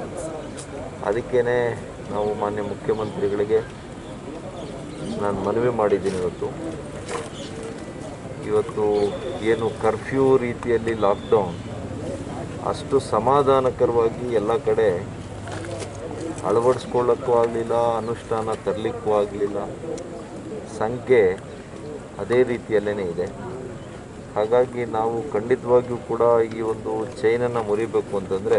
ಅದಕ್ಕೇ ನಾವು ಮಾನ್ಯ ಮುಖ್ಯಮಂತ್ರಿಗಳಿಗೆ ನಾನು ಮನವಿ ಮಾಡಿದ್ದೀನಿ. ಇವತ್ತು ಇವತ್ತು ಏನು ಕರ್ಫ್ಯೂ ರೀತಿಯಲ್ಲಿ ಲಾಕ್ಡೌನ್ ಅಷ್ಟು ಸಮಾಧಾನಕರವಾಗಿ ಎಲ್ಲ ಕಡೆ ಅಳವಡಿಸ್ಕೊಳ್ಳೋಕ್ಕೂ ಆಗಲಿಲ್ಲ, ಅನುಷ್ಠಾನ ತರಲಿಕ್ಕೂ ಆಗಲಿಲ್ಲ. ಸಂಖ್ಯೆ ಅದೇ ರೀತಿಯಲ್ಲೇ ಇದೆ. ಹಾಗಾಗಿ ನಾವು ಖಂಡಿತವಾಗಿಯೂ ಕೂಡ ಈ ಒಂದು ಚೈನನ್ನು ಮುರಿಬೇಕು ಅಂತಂದರೆ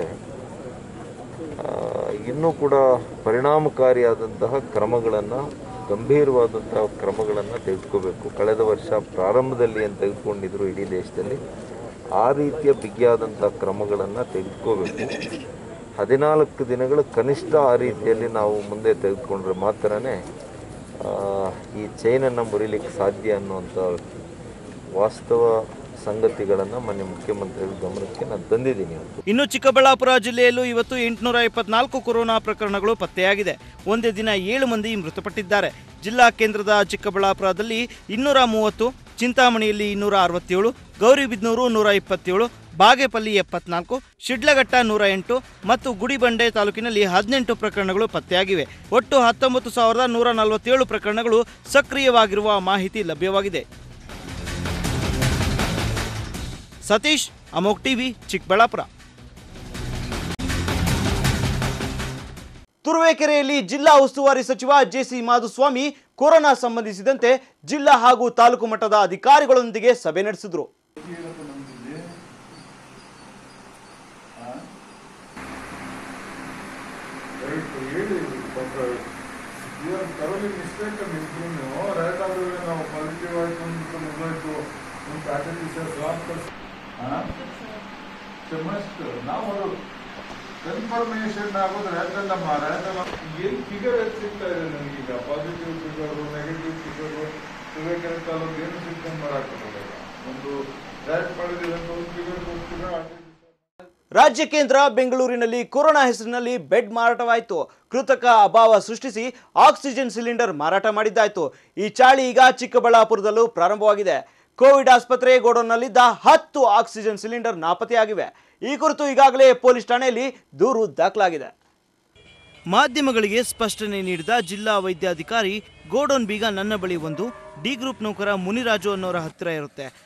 ಇನ್ನೂ ಕೂಡ ಪರಿಣಾಮಕಾರಿಯಾದಂತಹ ಕ್ರಮಗಳನ್ನು, ಗಂಭೀರವಾದಂತಹ ಕ್ರಮಗಳನ್ನು ತೆಗೆದುಕೋಬೇಕು. ಕಳೆದ ವರ್ಷ ಪ್ರಾರಂಭದಲ್ಲಿ ಏನು ತೆಗೆದುಕೊಂಡಿದ್ರು ಇಡೀ ದೇಶದಲ್ಲಿ, ಆ ರೀತಿಯ ಬಿಗಿಯಾದಂಥ ಕ್ರಮಗಳನ್ನು ತೆಗೆದುಕೋಬೇಕು. ಹದಿನಾಲ್ಕು ದಿನಗಳು ಕನಿಷ್ಠ ಆ ರೀತಿಯಲ್ಲಿ ನಾವು ಮುಂದೆ ತೆಗೆದುಕೊಂಡ್ರೆ ಮಾತ್ರನೇ ಈ ಚೈನನ್ನು ಮುರಿಲಿಕ್ಕೆ ಸಾಧ್ಯ ಅನ್ನುವಂಥ ವಾಸ್ತವ ಸಂಗತಿಗಳನ್ನು ಮಾನ್ಯ ಮುಖ್ಯಮಂತ್ರಿಗಳ ಗಮನಕ್ಕೆ ನಾನು ತಂದಿದ್ದೀನಿ. ಇನ್ನು ಚಿಕ್ಕಬಳ್ಳಾಪುರ ಜಿಲ್ಲೆಯಲ್ಲೂ ಇವತ್ತು ಎಂಟುನೂರ ಇಪ್ಪತ್ನಾಲ್ಕು ಕೊರೋನಾ ಪ್ರಕರಣಗಳು ಪತ್ತೆಯಾಗಿದೆ. ಒಂದೇ ದಿನ ಏಳು ಮಂದಿ ಮೃತಪಟ್ಟಿದ್ದಾರೆ. ಜಿಲ್ಲಾ ಕೇಂದ್ರದ ಚಿಕ್ಕಬಳ್ಳಾಪುರದಲ್ಲಿ ಇನ್ನೂರ ಮೂವತ್ತು, ಚಿಂತಾಮಣಿಯಲ್ಲಿ ಇನ್ನೂರ ಅರವತ್ತೇಳು, ಗೌರಿಬಿದನೂರು ನೂರ ಇಪ್ಪತ್ತೇಳು, ಬಾಗೇಪಲ್ಲಿ ಎಪ್ಪತ್ನಾಲ್ಕು, ಶಿಡ್ಲಘಟ್ಟ ನೂರ ಎಂಟು ಮತ್ತು ಗುಡಿಬಂಡೆ ತಾಲೂಕಿನಲ್ಲಿ ಹದಿನೆಂಟು ಪ್ರಕರಣಗಳು ಪತ್ತೆಯಾಗಿವೆ. ಒಟ್ಟು ಹತ್ತೊಂಬತ್ತು ಸಾವಿರದ ನೂರ ನಲವತ್ತೇಳು ಪ್ರಕರಣಗಳು ಸಕ್ರಿಯವಾಗಿರುವ ಮಾಹಿತಿ ಲಭ್ಯವಾಗಿದೆ. ಸತೀಶ್, ಅಮೋಕ್ ಟಿವಿ, ಚಿಕ್ಕಬಳ್ಳಾಪುರ. ತುರುವೇಕೆರೆಯಲ್ಲಿ ಜಿಲ್ಲಾ ಉಸ್ತುವಾರಿ ಸಚಿವ ಜೆಸಿ ಮಾಧುಸ್ವಾಮಿ ಕೊರೋನಾ ಸಂಬಂಧಿಸಿದಂತೆ ಜಿಲ್ಲಾ ಹಾಗೂ ತಾಲೂಕು ಮಟ್ಟದ ಅಧಿಕಾರಿಗಳೊಂದಿಗೆ ಸಭೆ ನಡೆಸಿದರು. ಕನ್ಫರ್ಮೇಷನ್ ಆಗೋದು ರ್ಯಾಟಲ್ಲಮ್ಮ ರ್ಯಾಟಲ್ಲ ಏನು ಫಿಗರ್ ಎಷ್ಟು ಸಿಗ್ತಾ ಇದೆ ನನಗೀಗ, positive figure, negative figure, Turuvekere ತಾಲೂಕು ಏನು ಸಿಸ್ಟಮ್ ಮಾಡಾಕ್ತದೆ. ಒಂದು ರ್ಯಾಟ್ ಮಾಡಿದ್ರೆ ಒಂದು ಫಿಗರ್ ಫಿಗರ್ ರಾಜ್ಯ ಕೇಂದ್ರ ಬೆಂಗಳೂರಿನಲ್ಲಿ ಕೊರೋನಾ ಹೆಸರಿನಲ್ಲಿ ಬೆಡ್ ಮಾರಾಟವಾಯಿತು. ಕೃತಕ ಅಭಾವ ಸೃಷ್ಟಿಸಿ ಆಕ್ಸಿಜನ್ ಸಿಲಿಂಡರ್ ಮಾರಾಟ ಮಾಡಿದ್ದಾಯಿತು. ಈ ಚಾಳಿ ಈಗ ಚಿಕ್ಕಬಳ್ಳಾಪುರದಲ್ಲೂ ಪ್ರಾರಂಭವಾಗಿದೆ. ಕೋವಿಡ್ ಆಸ್ಪತ್ರೆ ಗೋಡೌನ್ನಲ್ಲಿದ್ದ ಹತ್ತು ಆಕ್ಸಿಜನ್ ಸಿಲಿಂಡರ್ ನಾಪತ್ತೆಯಾಗಿವೆ. ಈ ಕುರಿತು ಈಗಾಗಲೇ ಪೊಲೀಸ್ ಠಾಣೆಯಲ್ಲಿ ದೂರು ದಾಖಲಾಗಿದೆ. ಮಾಧ್ಯಮಗಳಿಗೆ ಸ್ಪಷ್ಟನೆ ನೀಡಿದ ಜಿಲ್ಲಾ ವೈದ್ಯಾಧಿಕಾರಿ, ಗೋಡೌನ್ ಬೀಗ ನನ್ನ ಬಳಿ ಒಂದು, ಡಿ ಗ್ರೂಪ್ ನೌಕರ ಮುನಿರಾಜು ಅನ್ನೋರ ಹತ್ತಿರ ಇರುತ್ತೆ.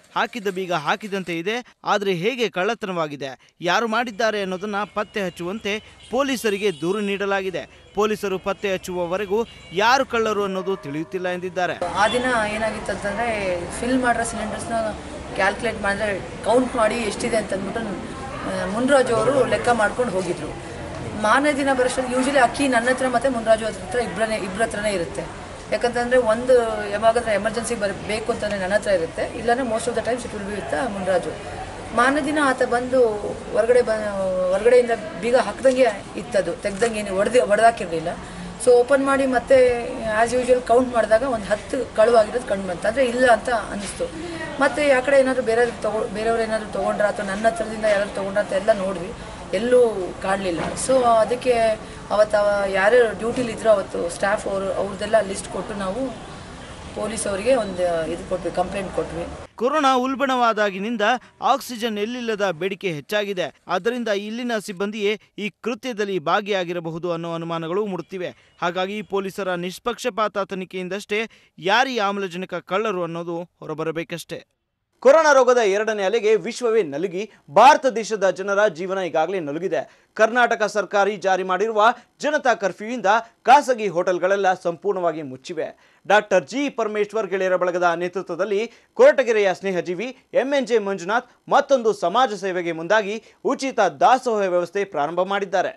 ಹಾಕಿದ್ದ ಬೀಗ ಹಾಕಿದಂತೆ ಇದೆ. ಆದರೆ ಹೇಗೆ ಕಳ್ಳತನವಾಗಿದೆ, ಯಾರು ಮಾಡಿದ್ದಾರೆ ಅನ್ನೋದನ್ನ ಪತ್ತೆ ಹಚ್ಚುವಂತೆ ಪೊಲೀಸರಿಗೆ ದೂರು ನೀಡಲಾಗಿದೆ. ಪೊಲೀಸರು ಪತ್ತೆ ಹಚ್ಚುವವರೆಗೂ ಯಾರು ಕಳ್ಳರು ಅನ್ನೋದು ತಿಳಿಯುತ್ತಿಲ್ಲ ಎಂದಿದ್ದಾರೆ. ಆ ದಿನ ಏನಾಗಿತ್ತು ಅಂತಂದರೆ ಫಿಲ್ ಮಾಡಿರೋ ಸಿಲಿಂಡರ್ಸ್ನ ಕ್ಯಾಲ್ಕುಲೇಟ್ ಮಾಡಿದ್ರೆ ಕೌಂಟ್ ಮಾಡಿ ಎಷ್ಟಿದೆ ಅಂತ ಅಂದ್ಬಿಟ್ಟು ಮುನ್ರಾಜು ಅವರು ಲೆಕ್ಕ ಮಾಡ್ಕೊಂಡು ಹೋಗಿದ್ರು. ಮಾರನೇ ದಿನ ಬರೋಷ್ಟೊಂದು ಯೂಶಲಿ ಅಕ್ಕಿ ನನ್ನ ಹತ್ರ ಮತ್ತು ಮುನ್ರಾಜು ಹತ್ರ ಹತ್ರ ಇಬ್ಬರೇ ಇಬ್ಬರ ಹತ್ರನೇ ಇರುತ್ತೆ. ಯಾಕಂತಂದರೆ ಒಂದು ಯಾವಾಗಾದ್ರೆ ಎಮರ್ಜೆನ್ಸಿ ಬರಬೇಕು ಅಂತಂದರೆ ನನ್ನ ಹತ್ರ ಇರುತ್ತೆ, ಇಲ್ಲಾಂದರೆ most of the times it will be with Munraju. ಮಾರನೇ ದಿನ ಆತ ಬಂದು ಹೊರಗಡೆ ಬ ಹೊರಗಡೆಯಿಂದ ಬೀಗ ಹಾಕ್ದಂಗೆ ಇತ್ತದು, ತೆಗ್ದಂಗೆ ಏನು ಹೊಡೆದು ಹೊಡೆದಾಕಿರಲಿಲ್ಲ. ಸೊ ಓಪನ್ ಮಾಡಿ ಮತ್ತೆ ಆ್ಯಸ್ ಯೂಶುವಲ್ ಕೌಂಟ್ ಮಾಡಿದಾಗ ಒಂದು ಹತ್ತು ಕಳುವಾಗಿರೋದು ಕಂಡು ಬಂತು. ಅಂದರೆ ಇಲ್ಲ ಅಂತ ಅನ್ನಿಸ್ತು. ಮತ್ತು ಯಾವ ಕಡೆ ಏನಾದರೂ ಬೇರೆ ತಗೊ ಬೇರೆಯವ್ರು ಏನಾದರೂ ತೊಗೊಂಡ್ರ ಅಥವಾ ನನ್ನ ಹತ್ರದಿಂದ ಯಾರಾದ್ರು ತೊಗೊಂಡ್ರ ಅಂತ ಎಲ್ಲ ನೋಡಿದ್ವಿ, ಎಲ್ಲೂ ಕಾಣಲಿಲ್ಲ. ಸೊ ಅದಕ್ಕೆ ಅವತ್ತು ಯಾರ್ಯಾರು ಡ್ಯೂಟಿಲಿದ್ರೋ ಅವತ್ತು ಸ್ಟಾಫ್ ಅವರು ಅವ್ರದ್ದೆಲ್ಲ ಲಿಸ್ಟ್ ಕೊಟ್ಟು ನಾವು ಪೊಲೀಸ್ ಅವರಿಗೆ ಒಂದು ಇದು ಕೊಟ್ವಿ, ಕಂಪ್ಲೇಂಟ್ ಕೊಟ್ವಿ. ಕೊರೋನಾ ಉಲ್ಬಣವಾದಾಗಿನಿಂದ ಆಕ್ಸಿಜನ್ ಎಲ್ಲಿಲ್ಲದ ಬೇಡಿಕೆ ಹೆಚ್ಚಾಗಿದೆ. ಆದ್ದರಿಂದ ಇಲ್ಲಿನ ಸಿಬ್ಬಂದಿಯೇ ಈ ಕೃತ್ಯದಲ್ಲಿ ಭಾಗಿಯಾಗಿರಬಹುದು ಅನ್ನೋ ಅನುಮಾನಗಳು ಮೂಡುತ್ತಿವೆ. ಹಾಗಾಗಿ ಪೊಲೀಸರ ನಿಷ್ಪಕ್ಷಪಾತ ತನಿಖೆಯಿಂದಷ್ಟೇ ಯಾರೀ ಆಮ್ಲಜನಕ ಕಳ್ಳರು ಅನ್ನೋದು ಹೊರಬರಬೇಕಷ್ಟೇ. ಕೊರೋನಾ ರೋಗದ ಎರಡನೇ ಅಲೆಗೆ ವಿಶ್ವವೇ ನಲುಗಿ ಭಾರತ ದೇಶದ ಜನರ ಜೀವನ ಈಗಾಗಲೇ ನಲುಗಿದೆ. ಕರ್ನಾಟಕ ಸರ್ಕಾರಿ ಜಾರಿ ಮಾಡಿರುವ ಜನತಾ ಕರ್ಫ್ಯೂಯಿಂದ ಖಾಸಗಿ ಹೋಟೆಲ್ಗಳೆಲ್ಲ ಸಂಪೂರ್ಣವಾಗಿ ಮುಚ್ಚಿವೆ. ಡಾಕ್ಟರ್ ಜಿ ಪರಮೇಶ್ವರ್ ಗೆಳೆಯರ ಬಳಗದ ನೇತೃತ್ವದಲ್ಲಿ ಕೊರಟಗೆರೆಯ ಸ್ನೇಹಜೀವಿ ಎಂಎನ್ ಜೆ ಮಂಜುನಾಥ್ ಮತ್ತೊಂದು ಸಮಾಜ ಸೇವೆಗೆ ಮುಂದಾಗಿ ಉಚಿತ ದಾಸೋಹ ವ್ಯವಸ್ಥೆ ಪ್ರಾರಂಭ ಮಾಡಿದ್ದಾರೆ.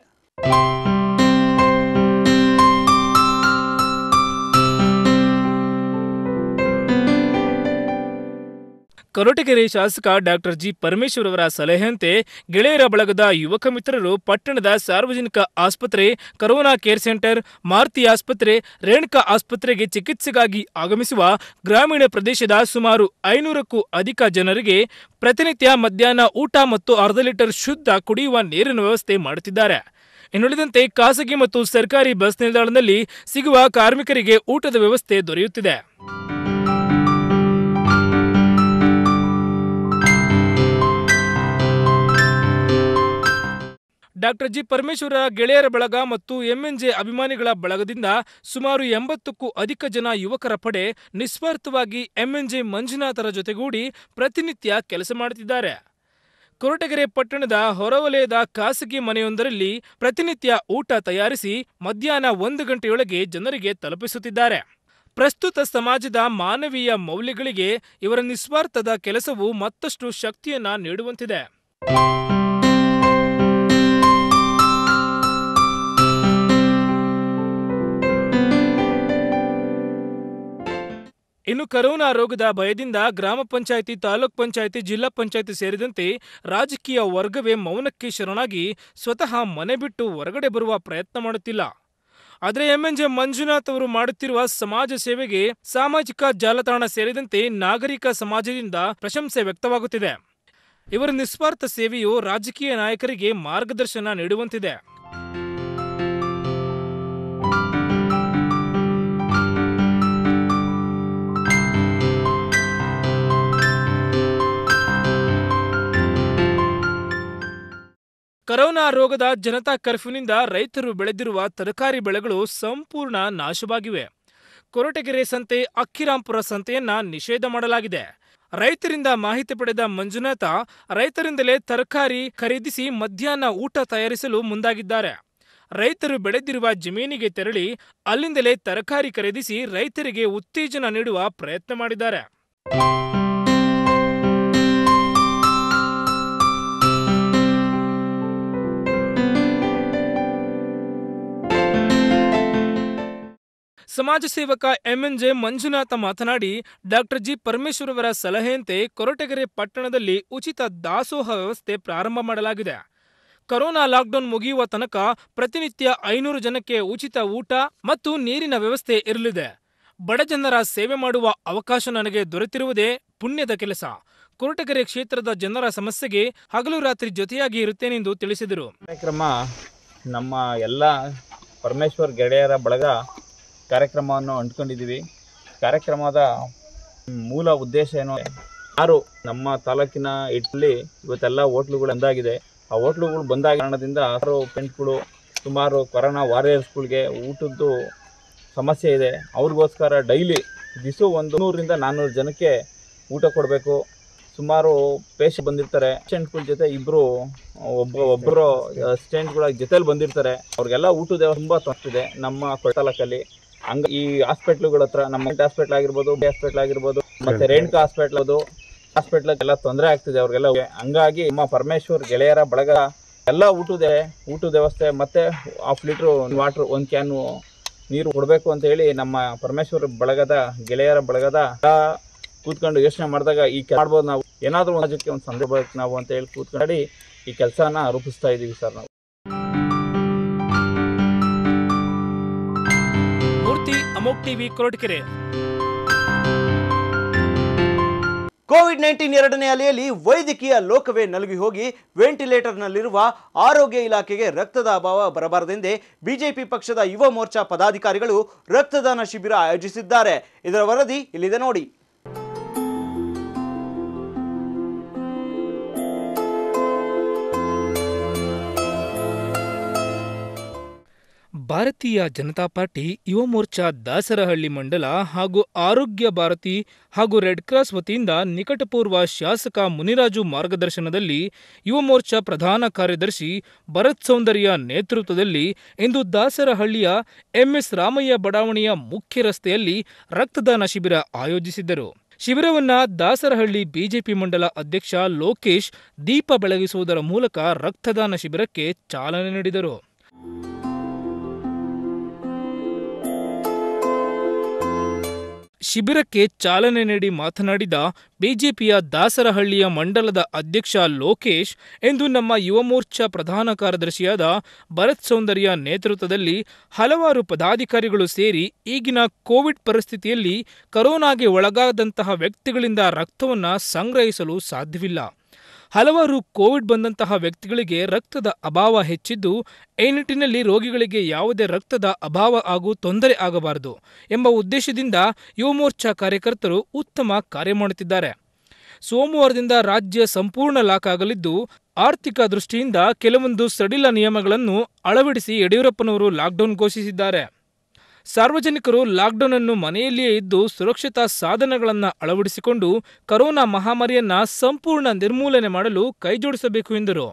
ಕೊರಟಗೆರೆ ಶಾಸಕ ಡಾಕ್ಟರ್ ಜಿ ಪರಮೇಶ್ವರ್ ಅವರ ಸಲಹೆಯಂತೆ ಗೆಳೆಯರ ಬಳಗದ ಯುವಕ ಮಿತ್ರರು ಪಟ್ಟಣದ ಸಾರ್ವಜನಿಕ ಆಸ್ಪತ್ರೆ, ಕರೋನಾ ಕೇರ್ ಸೆಂಟರ್, ಮಾರುತಿ ಆಸ್ಪತ್ರೆ, ರೇಣುಕಾ ಆಸ್ಪತ್ರೆಗೆ ಚಿಕಿತ್ಸೆಗಾಗಿ ಆಗಮಿಸುವ ಗ್ರಾಮೀಣ ಪ್ರದೇಶದ ಸುಮಾರು ಐನೂರಕ್ಕೂ ಅಧಿಕ ಜನರಿಗೆ ಪ್ರತಿನಿತ್ಯ ಮಧ್ಯಾಹ್ನ ಊಟ ಮತ್ತು ಅರ್ಧ ಲೀಟರ್ ಶುದ್ಧ ಕುಡಿಯುವ ನೀರಿನ ವ್ಯವಸ್ಥೆ ಮಾಡುತ್ತಿದ್ದಾರೆ. ಇನ್ನುಳಿದಂತೆ ಖಾಸಗಿ ಮತ್ತು ಸರ್ಕಾರಿ ಬಸ್ ನಿಲ್ದಾಣದಲ್ಲಿ ಸಿಗುವ ಕಾರ್ಮಿಕರಿಗೆ ಊಟದ ವ್ಯವಸ್ಥೆ ದೊರೆಯುತ್ತಿದೆ. ಡಾಕ್ಟರ್ ಜಿ ಪರಮೇಶ್ವರ ಗೆಳೆಯರ ಬಳಗ ಮತ್ತು ಎಂಎನ್ಜೆ ಅಭಿಮಾನಿಗಳ ಬಳಗದಿಂದ ಸುಮಾರು ಎಂಬತ್ತಕ್ಕೂ ಅಧಿಕ ಜನ ಯುವಕರ ಪಡೆ ನಿಸ್ವಾರ್ಥವಾಗಿ ಎಂಎನ್ಜೆ ಮಂಜುನಾಥರ ಜೊತೆಗೂಡಿ ಪ್ರತಿನಿತ್ಯ ಕೆಲಸ ಮಾಡುತ್ತಿದ್ದಾರೆ. ಕೊರಟಗೆರೆ ಪಟ್ಟಣದ ಹೊರವಲಯದ ಖಾಸಗಿ ಮನೆಯೊಂದರಲ್ಲಿ ಪ್ರತಿನಿತ್ಯ ಊಟ ತಯಾರಿಸಿ ಮಧ್ಯಾಹ್ನ ಒಂದು ಗಂಟೆಯೊಳಗೆ ಜನರಿಗೆ ತಲುಪಿಸುತ್ತಿದ್ದಾರೆ. ಪ್ರಸ್ತುತ ಸಮಾಜದ ಮಾನವೀಯ ಮೌಲ್ಯಗಳಿಗೆ ಇವರ ನಿಸ್ವಾರ್ಥದ ಕೆಲಸವು ಮತ್ತಷ್ಟು ಶಕ್ತಿಯನ್ನ ನೀಡುವಂತಿದೆ. ಇನ್ನು ಕರೋನಾ ರೋಗದ ಭಯದಿಂದ ಗ್ರಾಮ ಪಂಚಾಯಿತಿ, ತಾಲೂಕ್ ಪಂಚಾಯಿತಿ, ಜಿಲ್ಲಾ ಪಂಚಾಯಿತಿ ಸೇರಿದಂತೆ ರಾಜಕೀಯ ವರ್ಗವೇ ಮೌನಕ್ಕೆ ಶರಣಾಗಿ ಸ್ವತಃ ಮನೆ ಬಿಟ್ಟು ಹೊರಗಡೆ ಬರುವ ಪ್ರಯತ್ನ ಮಾಡುತ್ತಿಲ್ಲ. ಆದರೆ ಎಂಎನ್ಜೆ ಮಂಜುನಾಥ್ ಅವರು ಮಾಡುತ್ತಿರುವ ಸಮಾಜ ಸೇವೆಗೆ ಸಾಮಾಜಿಕ ಜಾಲತಾಣ ಸೇರಿದಂತೆ ನಾಗರಿಕ ಸಮಾಜದಿಂದ ಪ್ರಶಂಸೆ ವ್ಯಕ್ತವಾಗುತ್ತಿದೆ. ಇವರ ನಿಸ್ವಾರ್ಥ ಸೇವೆಯು ರಾಜಕೀಯ ನಾಯಕರಿಗೆ ಮಾರ್ಗದರ್ಶನ ನೀಡುವಂತಿದೆ. ಕರೋನಾ ರೋಗದ ಜನತಾ ಕರ್ಫ್ಯೂನಿಂದ ರೈತರು ಬೆಳೆದಿರುವ ತರಕಾರಿ ಬೆಳೆಗಳು ಸಂಪೂರ್ಣ ನಾಶವಾಗಿವೆ. ಕೊರಟಗೆರೆ ಸಂತೆ, ಅಕ್ಕಿರಾಂಪುರ ಸಂತೆಯನ್ನ ನಿಷೇಧ ಮಾಡಲಾಗಿದೆ. ರೈತರಿಂದ ಮಾಹಿತಿ ಪಡೆದ ಮಂಜುನಾಥ ರೈತರಿಂದಲೇ ತರಕಾರಿ ಖರೀದಿಸಿ ಮಧ್ಯಾಹ್ನ ಊಟ ತಯಾರಿಸಲು ಮುಂದಾಗಿದ್ದಾರೆ. ರೈತರು ಬೆಳೆದಿರುವ ಜಮೀನಿಗೆ ತೆರಳಿ ಅಲ್ಲಿಂದಲೇ ತರಕಾರಿ ಖರೀದಿಸಿ ರೈತರಿಗೆ ಉತ್ತೇಜನ ನೀಡುವ ಪ್ರಯತ್ನ ಮಾಡಿದ್ದಾರೆ. ಸಮಾಜ ಸೇವಕ ಎಂಎನ್ಜೆ ಮಂಜುನಾಥ ಮಾತನಾಡಿ, ಡಾಕ್ಟರ್ ಜಿ ಪರಮೇಶ್ವರ್ ಅವರ ಸಲಹೆಯಂತೆ ಕೊರಟಗೆರೆ ಪಟ್ಟಣದಲ್ಲಿ ಉಚಿತ ದಾಸೋಹ ವ್ಯವಸ್ಥೆ ಪ್ರಾರಂಭ ಮಾಡಲಾಗಿದೆ. ಕೊರೋನಾ ಲಾಕ್ಡೌನ್ ಮುಗಿಯುವ ತನಕ ಪ್ರತಿನಿತ್ಯ ಐನೂರು ಜನಕ್ಕೆ ಉಚಿತ ಊಟ ಮತ್ತು ನೀರಿನ ವ್ಯವಸ್ಥೆ ಇರಲಿದೆ. ಬಡಜನರ ಸೇವೆ ಮಾಡುವ ಅವಕಾಶ ನನಗೆ ದೊರೆತಿರುವುದೇ ಪುಣ್ಯದ ಕೆಲಸ. ಕೊರಟಗೆರೆ ಕ್ಷೇತ್ರದ ಜನರ ಸಮಸ್ಯೆಗೆ ಹಗಲು ರಾತ್ರಿ ಜೊತೆಯಾಗಿ ಇರುತ್ತೇನೆಂದು ತಿಳಿಸಿದರು. ಕಾರ್ಯಕ್ರಮ ನಮ್ಮ ಎಲ್ಲ ಪರಮೇಶ್ವರ್ ಗೆಳೆಯರ ಬಳಗ ಕಾರ್ಯಕ್ರಮವನ್ನು ಅಂಟ್ಕೊಂಡಿದ್ದೀವಿ. ಕಾರ್ಯಕ್ರಮದ ಮೂಲ ಉದ್ದೇಶ ಏನು, ಯಾರು ನಮ್ಮ ತಾಲೂಕಿನ ಇಟ್ಟಲ್ಲಿ ಇವತ್ತೆಲ್ಲ ಹೋಟ್ಲುಗಳು ಬಂದಾಗಿದೆ. ಆ ಹೋಟ್ಲುಗಳು ಬಂದಾಗ ಕಾರಣದಿಂದ ಆರು ಪೆಂಟ್ಗಳು ಸುಮಾರು ಕೊರೋನಾ ವಾರಿಯರ್ಸ್ಗಳಿಗೆ ಊಟದ್ದು ಸಮಸ್ಯೆ ಇದೆ. ಅವ್ರಿಗೋಸ್ಕರ ಡೈಲಿ ದಿಸು ಒಂದು ನೂರರಿಂದ ನಾನ್ನೂರು ಜನಕ್ಕೆ ಊಟ ಕೊಡಬೇಕು. ಸುಮಾರು ಪೇಷಂಟ್ ಬಂದಿರ್ತಾರೆ. ಪೇಷಂಟ್ಗಳ ಜೊತೆ ಇಬ್ಬರು ಒಬ್ಬ ಒಬ್ಬರು ಅಸಿಸ್ಟೆಂಟ್ಗಳ ಜೊತೆಲಿ ಬಂದಿರ್ತಾರೆ. ಅವ್ರಿಗೆಲ್ಲ ಊಟದ ತುಂಬ ತೊಂದರೆ ನಮ್ಮ ಕೊಳತಾಲಕ್ಕಲ್ಲಿ. ಹಂಗ ಈ ಹಾಸ್ಪಿಟ್ಲುಗಳ ಹತ್ರ ನಮ್ಮ ಹಾಸ್ಪಿಟ್ಲ್ ಆಗಿರ್ಬೋದು, ಹಾಸ್ಪಿಟ್ಲ್ ಆಗಿರ್ಬೋದು, ಮತ್ತೆ ರೇಣುಕಾ ಹಾಸ್ಪಿಟ್ಲ್ ಅದು ಹಾಸ್ಪಿಟ್ಲ್ ಎಲ್ಲ ತೊಂದರೆ ಆಗ್ತಿದೆ ಅವ್ರಿಗೆಲ್ಲ. ಹಂಗಾಗಿ ನಮ್ಮ ಪರಮೇಶ್ವರ್ ಗೆಳೆಯರ ಬಳಗ ಎಲ್ಲ ಊಟದ ಊಟದ ವ್ಯವಸ್ಥೆ ಮತ್ತೆ ಹಾಫ್ ಲೀಟ್ರು ವಾಟ್ರ್ ಒಂದು ಕ್ಯಾನು ನೀರು ಕೊಡಬೇಕು ಅಂತ ಹೇಳಿ ನಮ್ಮ ಪರಮೇಶ್ವರ ಬಳಗದ ಗೆಳೆಯರ ಬಳಗದ ಕೂತ್ಕೊಂಡು ಯೋಚನೆ ಮಾಡಿದಾಗ ಈ ಮಾಡ್ಬೋದು, ನಾವು ಏನಾದರೂ ರಾಜ್ಯಕ್ಕೆ ಒಂದು ಸಂದರ್ಭ ನಾವು ಅಂತ ಹೇಳಿ ಕೂತ್ಕೊಂಡು ಈ ಕೆಲಸನ ರೂಪಿಸ್ತಾ ಇದ್ದೀವಿ ಸರ್ ನಾವು. ಮೂರ್ತಿ ಅಮೋಕ್ ಟಿವಿ ಕೊರಟಗೆರೆ. ಕೋವಿಡ್ ನೈನ್ಟೀನ್ ಎರಡನೇ ಅಲೆಯಲ್ಲಿ ವೈದ್ಯಕೀಯ ಲೋಕವೇ ನಲುಗಿ ಹೋಗಿ ವೆಂಟಿಲೇಟರ್ನಲ್ಲಿರುವ ಆರೋಗ್ಯ ಇಲಾಖೆಗೆ ರಕ್ತದ ಅಭಾವ ಬರಬಾರದೆಂದೇ ಬಿಜೆಪಿ ಪಕ್ಷದ ಯುವ ಮೋರ್ಚಾ ಪದಾಧಿಕಾರಿಗಳು ರಕ್ತದಾನ ಶಿಬಿರ ಆಯೋಜಿಸಿದ್ದಾರೆ. ಇದರ ವರದಿ ಇಲ್ಲಿದೆ ನೋಡಿ. ಭಾರತೀಯ ಜನತಾ ಪಾರ್ಟಿ ಯುವ ಮೋರ್ಚಾ ದಾಸರಹಳ್ಳಿ ಮಂಡಲ ಹಾಗೂ ಆರೋಗ್ಯ ಭಾರತಿ ಹಾಗೂ ರೆಡ್ ಕ್ರಾಸ್ ವತಿಯಿಂದ ನಿಕಟಪೂರ್ವ ಶಾಸಕ ಮುನಿರಾಜು ಮಾರ್ಗದರ್ಶನದಲ್ಲಿ ಯುವ ಮೋರ್ಚಾ ಪ್ರಧಾನ ಕಾರ್ಯದರ್ಶಿ ಭರತ್ ಸೌಂದರ್ಯ ನೇತೃತ್ವದಲ್ಲಿ ಇಂದು ದಾಸರಹಳ್ಳಿಯ ಎಂಎಸ್ ರಾಮಯ್ಯ ಬಡಾವಣೆಯ ಮುಖ್ಯ ರಸ್ತೆಯಲ್ಲಿ ರಕ್ತದಾನ ಶಿಬಿರ ಆಯೋಜಿಸಿದ್ದರು. ಶಿಬಿರವನ್ನ ದಾಸರಹಳ್ಳಿ ಬಿಜೆಪಿ ಮಂಡಲ ಅಧ್ಯಕ್ಷ ಲೋಕೇಶ್ ದೀಪ ಬೆಳಗಿಸುವುದರ ಮೂಲಕ ರಕ್ತದಾನ ಶಿಬಿರಕ್ಕೆ ಚಾಲನೆ ನೀಡಿದರು. ಶಿಬಿರಕ್ಕೆ ಚಾಲನೆ ನೀಡಿ ಮಾತನಾಡಿದ ಬಿಜೆಪಿಯ ದಾಸರಹಳ್ಳಿಯ ಮಂಡಲದ ಅಧ್ಯಕ್ಷ ಲೋಕೇಶ್, ಇಂದು ನಮ್ಮ ಯುವ ಮೋರ್ಚಾ ಪ್ರಧಾನ ಕಾರ್ಯದರ್ಶಿಯಾದ ಭರತ್ ಸೌಂದರ್ಯ ನೇತೃತ್ವದಲ್ಲಿ ಹಲವಾರು ಪದಾಧಿಕಾರಿಗಳು ಸೇರಿ ಈಗಿನ ಕೋವಿಡ್ ಪರಿಸ್ಥಿತಿಯಲ್ಲಿ ಕರೋನಾಗೆ ಒಳಗಾದಂತಹ ವ್ಯಕ್ತಿಗಳಿಂದ ರಕ್ತವನ್ನು ಸಂಗ್ರಹಿಸಲು ಸಾಧ್ಯವಿಲ್ಲ. ಹಲವಾರು ಕೋವಿಡ್ ಬಂದಂತಹ ವ್ಯಕ್ತಿಗಳಿಗೆ ರಕ್ತದ ಅಭಾವ ಹೆಚ್ಚಿದ್ದು, ಈ ನಿಟ್ಟಿನಲ್ಲಿ ರೋಗಿಗಳಿಗೆ ಯಾವುದೇ ರಕ್ತದ ಅಭಾವ ಹಾಗೂ ತೊಂದರೆ ಆಗಬಾರದು ಎಂಬ ಉದ್ದೇಶದಿಂದ ಯುವ ಮೋರ್ಚಾ ಕಾರ್ಯಕರ್ತರು ಉತ್ತಮ ಕಾರ್ಯ ಮಾಡುತ್ತಿದ್ದಾರೆ. ಸೋಮವಾರದಿಂದ ರಾಜ್ಯ ಸಂಪೂರ್ಣ ಲಾಕ್ ಆಗಲಿದ್ದು, ಆರ್ಥಿಕ ದೃಷ್ಟಿಯಿಂದ ಕೆಲವೊಂದು ಸಡಿಲ ನಿಯಮಗಳನ್ನು ಅಳವಡಿಸಿ ಯಡಿಯೂರಪ್ಪನವರು ಲಾಕ್ಡೌನ್ ಘೋಷಿಸಿದ್ದಾರೆ. ಸಾರ್ವಜನಿಕರು ಲಾಕ್ಡೌನ್ ಅನ್ನು ಮನೆಯಲ್ಲಿಯೇ ಇದ್ದು ಸುರಕ್ಷತಾ ಸಾಧನಗಳನ್ನು ಅಳವಡಿಸಿಕೊಂಡು ಕರೋನಾ ಮಹಾಮಾರಿಯನ್ನ ಸಂಪೂರ್ಣ ನಿರ್ಮೂಲನೆ ಮಾಡಲು ಕೈಜೋಡಿಸಬೇಕು ಎಂದರು.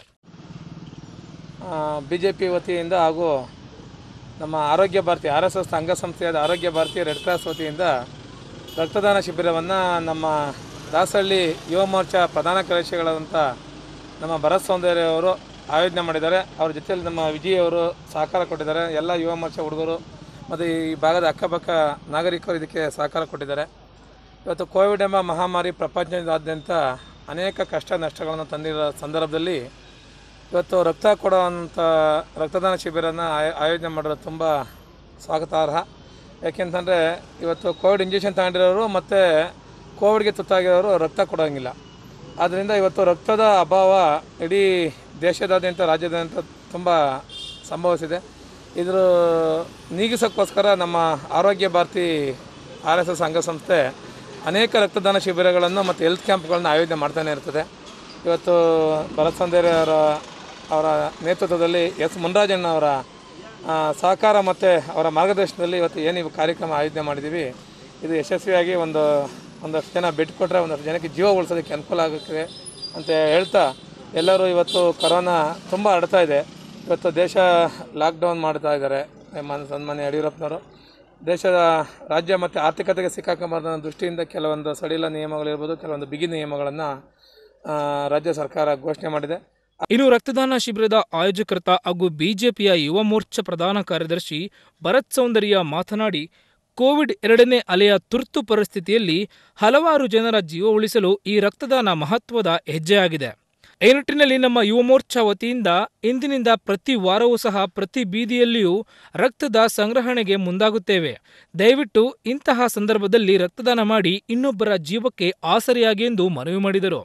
ಬಿಜೆಪಿ ವತಿಯಿಂದ ಹಾಗೂ ನಮ್ಮ Arogya Bharati R S S ಅಂಗಸಂಸ್ಥೆಯಾದ ಆರೋಗ್ಯ ಭಾರತಿ ರೆಡ್ ಕ್ರಾಸ್ ವತಿಯಿಂದ ರಕ್ತದಾನ ಶಿಬಿರವನ್ನು ನಮ್ಮ ದಾಸಹಳ್ಳಿ ಯುವ ಮೋರ್ಚಾ ಪ್ರಧಾನ ಕಾರ್ಯದರ್ಶಿಗಳಾದಂಥ ನಮ್ಮ ಭರತ್ ಸೌಂದರ್ಯ ಅವರು ಆಯೋಜನೆ ಮಾಡಿದ್ದಾರೆ. ಅವ್ರ ಜೊತೆಯಲ್ಲಿ ನಮ್ಮ ವಿಜಯ್ ಅವರು ಸಹಕಾರ ಕೊಟ್ಟಿದ್ದಾರೆ. ಎಲ್ಲ ಯುವ ಮೋರ್ಚಾ ಹುಡುಗರು ಮತ್ತು ಈ ಭಾಗದ ಅಕ್ಕಪಕ್ಕ ನಾಗರಿಕರು ಇದಕ್ಕೆ ಸಹಕಾರ ಕೊಟ್ಟಿದ್ದಾರೆ. ಇವತ್ತು ಕೋವಿಡ್ ಎಂಬ ಮಹಾಮಾರಿ ಪ್ರಪಂಚದಾದ್ಯಂತ ಅನೇಕ ಕಷ್ಟ ನಷ್ಟಗಳನ್ನು ತಂದಿರೋ ಸಂದರ್ಭದಲ್ಲಿ ಇವತ್ತು ರಕ್ತ ಕೊಡುವಂಥ ರಕ್ತದಾನ ಶಿಬಿರನ ಆಯೋಜನೆ ಮಾಡೋದು ತುಂಬ ಸ್ವಾಗತಾರ್ಹ. ಯಾಕೆಂತಂದರೆ ಇವತ್ತು ಕೋವಿಡ್ ಇಂಜೆಕ್ಷನ್ ತಗೊಂಡಿರೋರು ಮತ್ತು ಕೋವಿಡ್ಗೆ ತುತ್ತಾಗಿರೋರು ರಕ್ತ ಕೊಡೋಂಗಿಲ್ಲ. ಆದ್ದರಿಂದ ಇವತ್ತು ರಕ್ತದ ಅಭಾವ ಇಡೀ ದೇಶದಾದ್ಯಂತ ರಾಜ್ಯದಾದ್ಯಂತ ತುಂಬ ಸಂಭವಿಸಿದೆ. ಇದರ ನೀಗಿಸೋಕ್ಕೋಸ್ಕರ ನಮ್ಮ Arogya Bharati R S S ಅಂಗಸಂಸ್ಥೆ ಅನೇಕ ರಕ್ತದಾನ ಶಿಬಿರಗಳನ್ನು ಮತ್ತು ಹೆಲ್ತ್ ಕ್ಯಾಂಪ್ಗಳನ್ನು ಆಯೋಜನೆ ಮಾಡ್ತಾನೆ ಇರ್ತದೆ. ಇವತ್ತು ಭರತ್ ಸೌಂದರ್ಯ ಅವರ ಅವರ ನೇತೃತ್ವದಲ್ಲಿ ಎಸ್ ಮುನರಾಜಣ್ಣ ಅವರ ಸಹಕಾರ ಮತ್ತು ಅವರ ಮಾರ್ಗದರ್ಶನದಲ್ಲಿ ಇವತ್ತು ಏನು ಇವು ಕಾರ್ಯಕ್ರಮ ಆಯೋಜನೆ ಮಾಡಿದ್ದೀವಿ, ಇದು ಯಶಸ್ವಿಯಾಗಿ ಒಂದು ಒಂದಷ್ಟು ಜನ ಬೆಡ್ ಕೊಟ್ಟರೆ ಒಂದಷ್ಟು ಜನಕ್ಕೆ ಜೀವ ಉಳಿಸೋದಕ್ಕೆ ಅನುಕೂಲ ಆಗುತ್ತೆ ಅಂತ ಹೇಳ್ತಾ, ಎಲ್ಲರೂ ಇವತ್ತು ಕರೋನಾ ತುಂಬ ಹರಡ್ತಾ ಇದೆ. ಇವತ್ತು ದೇಶ ಲಾಕ್ಡೌನ್ ಮಾಡ್ತಾ ಇದ್ದಾರೆ ಸನ್ಮಾನ್ಯ ಯಡಿಯೂರಪ್ಪನವರು. ದೇಶದ ರಾಜ್ಯ ಮತ್ತು ಆರ್ಥಿಕತೆಗೆ ಸಿಕ್ಕಾಕೊಂಬಾರ್ದು ಅನ್ನೋ ದೃಷ್ಟಿಯಿಂದ ಕೆಲವೊಂದು ಸಡಿಲ ನಿಯಮಗಳಿರ್ಬೋದು, ಕೆಲವೊಂದು ಬಿಗಿ ನಿಯಮಗಳನ್ನು ರಾಜ್ಯ ಸರ್ಕಾರ ಘೋಷಣೆ ಮಾಡಿದೆ. ಇನ್ನು ರಕ್ತದಾನ ಶಿಬಿರದ ಆಯೋಜಕರ್ತ ಹಾಗೂ ಬಿಜೆಪಿಯ ಯುವ ಮೋರ್ಚಾ ಪ್ರಧಾನ ಕಾರ್ಯದರ್ಶಿ ಭರತ್ ಸೌಂದರ್ಯ ಮಾತನಾಡಿ, ಕೋವಿಡ್ ಎರಡನೇ ಅಲೆಯ ತುರ್ತು ಪರಿಸ್ಥಿತಿಯಲ್ಲಿ ಹಲವಾರು ಜನರ ಜೀವ ಉಳಿಸಲು ಈ ರಕ್ತದಾನ ಮಹತ್ವದ ಹೆಜ್ಜೆಯಾಗಿದೆ. ಈ ನಿಟ್ಟಿನಲ್ಲಿ ನಮ್ಮ ಯುವ ಮೋರ್ಚಾ ವತಿಯಿಂದ ಇಂದಿನಿಂದ ಪ್ರತಿ ವಾರವೂ ಸಹ ಪ್ರತಿ ಬೀದಿಯಲ್ಲಿಯೂ ರಕ್ತದ ಸಂಗ್ರಹಣೆಗೆ ಮುಂದಾಗುತ್ತೇವೆ. ದಯವಿಟ್ಟು ಇಂತಹ ಸಂದರ್ಭದಲ್ಲಿ ರಕ್ತದಾನ ಮಾಡಿ ಇನ್ನೊಬ್ಬರ ಜೀವಕ್ಕೆ ಆಸರೆಯಾಗಿ ಎಂದು ಮನವಿ ಮಾಡಿದರು.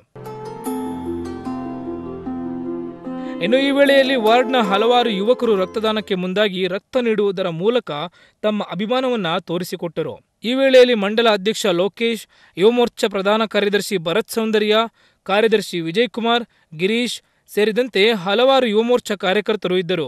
ಇನ್ನು ಈ ವೇಳೆಯಲ್ಲಿ ವಾರ್ಡ್ನ ಹಲವಾರು ಯುವಕರು ರಕ್ತದಾನಕ್ಕೆ ಮುಂದಾಗಿ ರಕ್ತ ನೀಡುವುದರ ಮೂಲಕ ತಮ್ಮ ಅಭಿಮಾನವನ್ನ ತೋರಿಸಿಕೊಟ್ಟರು. ಈ ವೇಳೆಯಲ್ಲಿ ಮಂಡಲ ಅಧ್ಯಕ್ಷ ಲೋಕೇಶ್, ಯುವ ಮೋರ್ಚಾ ಪ್ರಧಾನ ಕಾರ್ಯದರ್ಶಿ ಭರತ್ ಸೌಂದರ್ಯ, ಕಾರ್ಯದರ್ಶಿ ವಿಜಯ್ ಕುಮಾರ್, ಗಿರೀಶ್ ಸೇರಿದಂತೆ ಹಲವಾರು ಯುವ ಮೋರ್ಚಾ ಕಾರ್ಯಕರ್ತರು ಇದ್ದರು.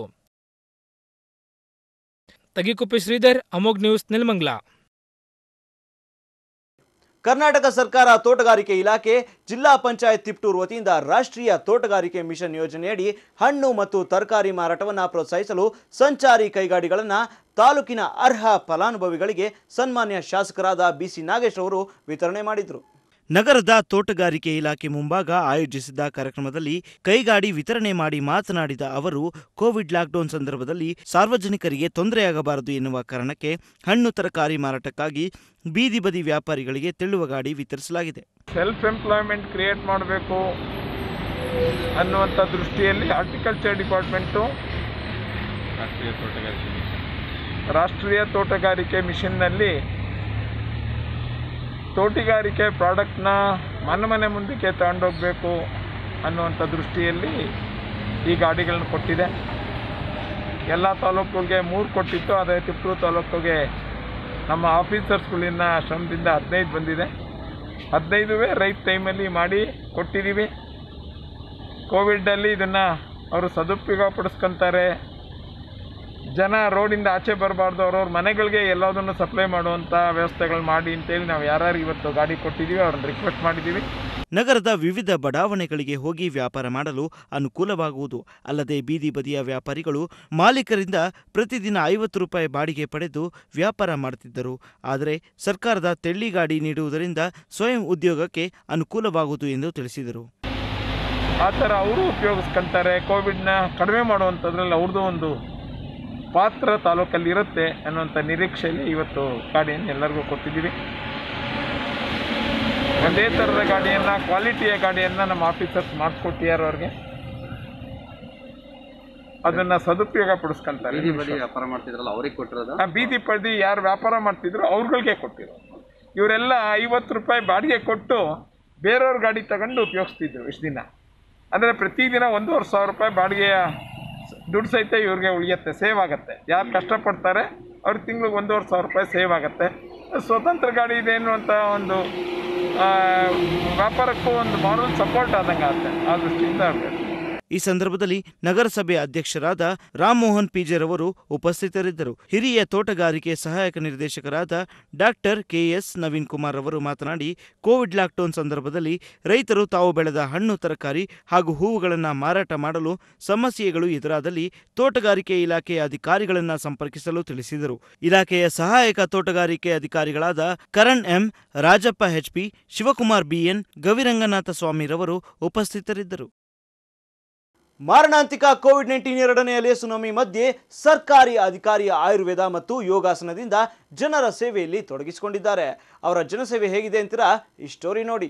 ತಗಿಕುಪ್ಪೆ ಶ್ರೀಧರ್, ಅಮೋಘ್ ನ್ಯೂಸ್, ನೆಲಮಂಗಲ. ಕರ್ನಾಟಕ ಸರ್ಕಾರ ತೋಟಗಾರಿಕೆ ಇಲಾಖೆ ಜಿಲ್ಲಾ ಪಂಚಾಯತ್ ತಿಪ್ಟೂರು ವತಿಯಿಂದ ರಾಷ್ಟ್ರೀಯ ತೋಟಗಾರಿಕೆ ಮಿಷನ್ ಯೋಜನೆಯಡಿ ಹಣ್ಣು ಮತ್ತು ತರಕಾರಿ ಮಾರಾಟವನ್ನು ಪ್ರೋತ್ಸಾಹಿಸಲು ಸಂಚಾರಿ ಕೈಗಾಡಿಗಳನ್ನು ತಾಲೂಕಿನ ಅರ್ಹ ಫಲಾನುಭವಿಗಳಿಗೆ ಸನ್ಮಾನ್ಯ ಶಾಸಕರಾದ ಬಿಸಿ ನಾಗೇಶ್ ಅವರು ವಿತರಣೆ ಮಾಡಿದರು. ನಗರದ ತೋಟಗಾರಿಕೆ ಇಲಾಖೆ ಮುಂಭಾಗ ಆಯೋಜಿಸಿದ್ದ ಕಾರ್ಯಕ್ರಮದಲ್ಲಿ ಕೈಗಾಡಿ ವಿತರಣೆ ಮಾಡಿ ಮಾತನಾಡಿದ ಅವರು, ಕೋವಿಡ್ ಲಾಕ್ಡೌನ್ ಸಂದರ್ಭದಲ್ಲಿ ಸಾರ್ವಜನಿಕರಿಗೆ ತೊಂದರೆಯಾಗಬಾರದು ಎನ್ನುವ ಕಾರಣಕ್ಕೆ ಹಣ್ಣು ತರಕಾರಿ ಮಾರಾಟಕ್ಕಾಗಿ ಬೀದಿ ಬದಿ ವ್ಯಾಪಾರಿಗಳಿಗೆ ತೆಳ್ಳುವ ಗಾಡಿ ವಿತರಿಸಲಾಗಿದೆ. ಸೆಲ್ಫ್ ಎಂಪ್ಲಾಯ್ಮೆಂಟ್ ಕ್ರಿಯೇಟ್ ಮಾಡಬೇಕು ಅನ್ನುವಂಥ ದೃಷ್ಟಿಯಲ್ಲಿ ಹಾರ್ಟಿಕಲ್ಚರ್ ಡಿಪಾರ್ಟ್ಮೆಂಟು ರಾಷ್ಟ್ರೀಯ ತೋಟಗಾರಿಕೆ ರಾಷ್ಟ್ರೀಯ ತೋಟಗಾರಿಕೆ ಮಿಷನ್ನಲ್ಲಿ ತೋಟಗಾರಿಕೆ ಪ್ರಾಡಕ್ಟ್ನ ಮನೆ ಮನೆ ಮುಂದಕ್ಕೆ ತಗೊಂಡೋಗಬೇಕು ಅನ್ನುವಂಥ ದೃಷ್ಟಿಯಲ್ಲಿ ಈ ಗಾಡಿಗಳನ್ನ ಕೊಟ್ಟಿದೆ. ಎಲ್ಲ ತಾಲೂಕುಗಳಿಗೆ ಮೂರು ಕೊಟ್ಟಿತ್ತು. ಅದೇ ತಿಪ್ಟೂರು ತಾಲೂಕಿಗೆ ನಮ್ಮ ಆಫೀಸರ್ಸ್ಗಳಿಂದ ಶ್ರಮದಿಂದ ಹದಿನೈದು ಬಂದಿದೆ. ಹದಿನೈದುವೇ ರೈಟ್ ಟೈಮಲ್ಲಿ ಮಾಡಿ ಕೊಟ್ಟಿದ್ದೀವಿ. ಕೋವಿಡಲ್ಲಿ ಇದನ್ನು ಅವರು ಸದುಪಯೋಗ ಪಡಿಸ್ಕೊತಾರೆ. ಜನ ರೋಡಿಂದ ಆಚೆ ಬರಬಾರ್ದು, ಅವ್ರವ್ರ ಮನೆಗಳಿಗೆ ಎಲ್ಲದನ್ನು ಸಪ್ಲೈ ಮಾಡುವಂಥ ವ್ಯವಸ್ಥೆಗಳು ಮಾಡಿ ಅಂತೇಳಿ ನಾವು ಯಾರ್ಯಾರು ಇವತ್ತು ಗಾಡಿ ಕೊಟ್ಟಿದ್ದೀವಿ ಅವ್ರನ್ನ ರಿಕ್ವೆಸ್ಟ್ ಮಾಡಿದ್ದೀವಿ. ನಗರದ ವಿವಿಧ ಬಡಾವಣೆಗಳಿಗೆ ಹೋಗಿ ವ್ಯಾಪಾರ ಮಾಡಲು ಅನುಕೂಲವಾಗುವುದು. ಅಲ್ಲದೆ ಬೀದಿ ಬದಿಯ ವ್ಯಾಪಾರಿಗಳು ಮಾಲೀಕರಿಂದ ಪ್ರತಿದಿನ ಐವತ್ತು ರೂಪಾಯಿ ಬಾಡಿಗೆ ಪಡೆದು ವ್ಯಾಪಾರ ಮಾಡುತ್ತಿದ್ದರು. ಆದರೆ ಸರ್ಕಾರದ ತೆಳ್ಳಿಗಾಡಿ ನೀಡುವುದರಿಂದ ಸ್ವಯಂ ಉದ್ಯೋಗಕ್ಕೆ ಅನುಕೂಲವಾಗುವುದು ಎಂದು ತಿಳಿಸಿದರು. ಆ ಥರ ಅವರು ಉಪಯೋಗಿಸ್ಕೊಂತಾರೆ. ಕೋವಿಡ್ನ ಕಡಿಮೆ ಮಾಡುವಂಥದ್ರಲ್ಲಿ ಅವ್ರದ್ದು ಒಂದು ಪಾತ್ರ ತಾಲೂಕಲ್ಲಿ ಇರುತ್ತೆ ಅನ್ನುವಂಥ ನಿರೀಕ್ಷೆಯಲ್ಲಿ ಇವತ್ತು ಗಾಡಿಯನ್ನು ಎಲ್ಲರಿಗೂ ಕೊಟ್ಟಿದ್ದೀವಿ. ಒಂದೇ ಥರದ ಗಾಡಿಯನ್ನು, ಕ್ವಾಲಿಟಿಯ ಗಾಡಿಯನ್ನು ನಮ್ಮ ಆಫೀಸರ್ಸ್ ಮಾಡಿಕೊಟ್ಟಿದ್ದಾರೆ. ಅವ್ರಿಗೆ ಅದನ್ನು ಸದುಪಯೋಗ ಪಡಿಸ್ಕೊಂತಾರೆ. ಬೀದಿ ಬದಿ ವ್ಯಾಪಾರ ಮಾಡ್ತಿದ್ರಲ್ಲ ಅವ್ರಿಗೆ ಕೊಟ್ಟಿರೋದು, ಬೀದಿ ಬದಿ ಯಾರು ವ್ಯಾಪಾರ ಮಾಡ್ತಿದ್ರು ಅವ್ರುಗಳಿಗೆ ಕೊಟ್ಟಿರೋ. ಇವರೆಲ್ಲ ಐವತ್ತು ರೂಪಾಯಿ ಬಾಡಿಗೆ ಕೊಟ್ಟು ಬೇರೆಯವ್ರ ಗಾಡಿ ತಗೊಂಡು ಉಪಯೋಗಿಸ್ತಿದ್ರು ಇಷ್ಟು ದಿನ. ಅಂದರೆ ಪ್ರತಿದಿನ ಒಂದೂವರೆ ಸಾವಿರ ರೂಪಾಯಿ ಬಾಡಿಗೆಯ ದುಡ್ಡು ಸಹಿತ ಇವ್ರಿಗೆ ಉಳಿಯುತ್ತೆ, ಸೇವ್ ಆಗುತ್ತೆ. ಯಾರು ಕಷ್ಟಪಡ್ತಾರೆ ಅವ್ರಿಗೆ ತಿಂಗ್ಳಿಗೆ ಒಂದೂವರೆ ಸಾವಿರ ರೂಪಾಯಿ ಸೇವ್ ಆಗುತ್ತೆ. ಸ್ವತಂತ್ರ ಗಾಡಿ ಇದೆ ಅನ್ನುವಂಥ ಒಂದು ವ್ಯಾಪಾರಕ್ಕೂ ಒಂದು ಮಾರಲ್ ಸಪೋರ್ಟ್ ಆದಂಗೆ ಆಗುತ್ತೆ. ಆ ದೃಷ್ಟಿಯಿಂದ ಆಗಬೇಕು. ಈ ಸಂದರ್ಭದಲ್ಲಿ ನಗರಸಭೆ ಅಧ್ಯಕ್ಷರಾದ ರಾಮಮೋಹನ್ ಪಿಜೆರವರು ಉಪಸ್ಥಿತರಿದ್ದರು. ಹಿರಿಯ ತೋಟಗಾರಿಕೆ ಸಹಾಯಕ ನಿರ್ದೇಶಕರಾದ ಡಾಕ್ಟರ್ ಕೆಎಸ್ ನವೀನ್ ಕುಮಾರ್ ಅವರು ಮಾತನಾಡಿ, ಕೋವಿಡ್ ಲಾಕ್ಡೌನ್ ಸಂದರ್ಭದಲ್ಲಿ ರೈತರು ತಾವು ಬೆಳೆದ ಹಣ್ಣು ತರಕಾರಿ ಹಾಗೂ ಹೂವುಗಳನ್ನು ಮಾರಾಟ ಮಾಡಲು ಸಮಸ್ಯೆಗಳು ಎದುರಾದಲ್ಲಿ ತೋಟಗಾರಿಕೆ ಇಲಾಖೆಯ ಅಧಿಕಾರಿಗಳನ್ನು ಸಂಪರ್ಕಿಸಲು ತಿಳಿಸಿದರು. ಇಲಾಖೆಯ ಸಹಾಯಕ ತೋಟಗಾರಿಕೆ ಅಧಿಕಾರಿಗಳಾದ Karan M, Rajappa H P, Shivakumar B N, Gaviranganatha ಸ್ವಾಮಿರವರು ಉಪಸ್ಥಿತರಿದ್ದರು. ಮಾರಣಾಂತಿಕ ಕೋವಿಡ್ ನೈನ್ಟೀನ್ ಎರಡನೇ ಅಲೆ ಸುನಾಮಿ ಮಧ್ಯೆ ಸರ್ಕಾರಿ ಅಧಿಕಾರಿಯ ಆಯುರ್ವೇದ ಮತ್ತು ಯೋಗಾಸನದಿಂದ ಜನರ ಸೇವೆಯಲ್ಲಿ ತೊಡಗಿಸಿಕೊಂಡಿದ್ದಾರೆ. ಅವರ ಜನಸೇವೆ ಹೇಗಿದೆ ಅಂತೀರಾ? ಈ ಸ್ಟೋರಿ ನೋಡಿ.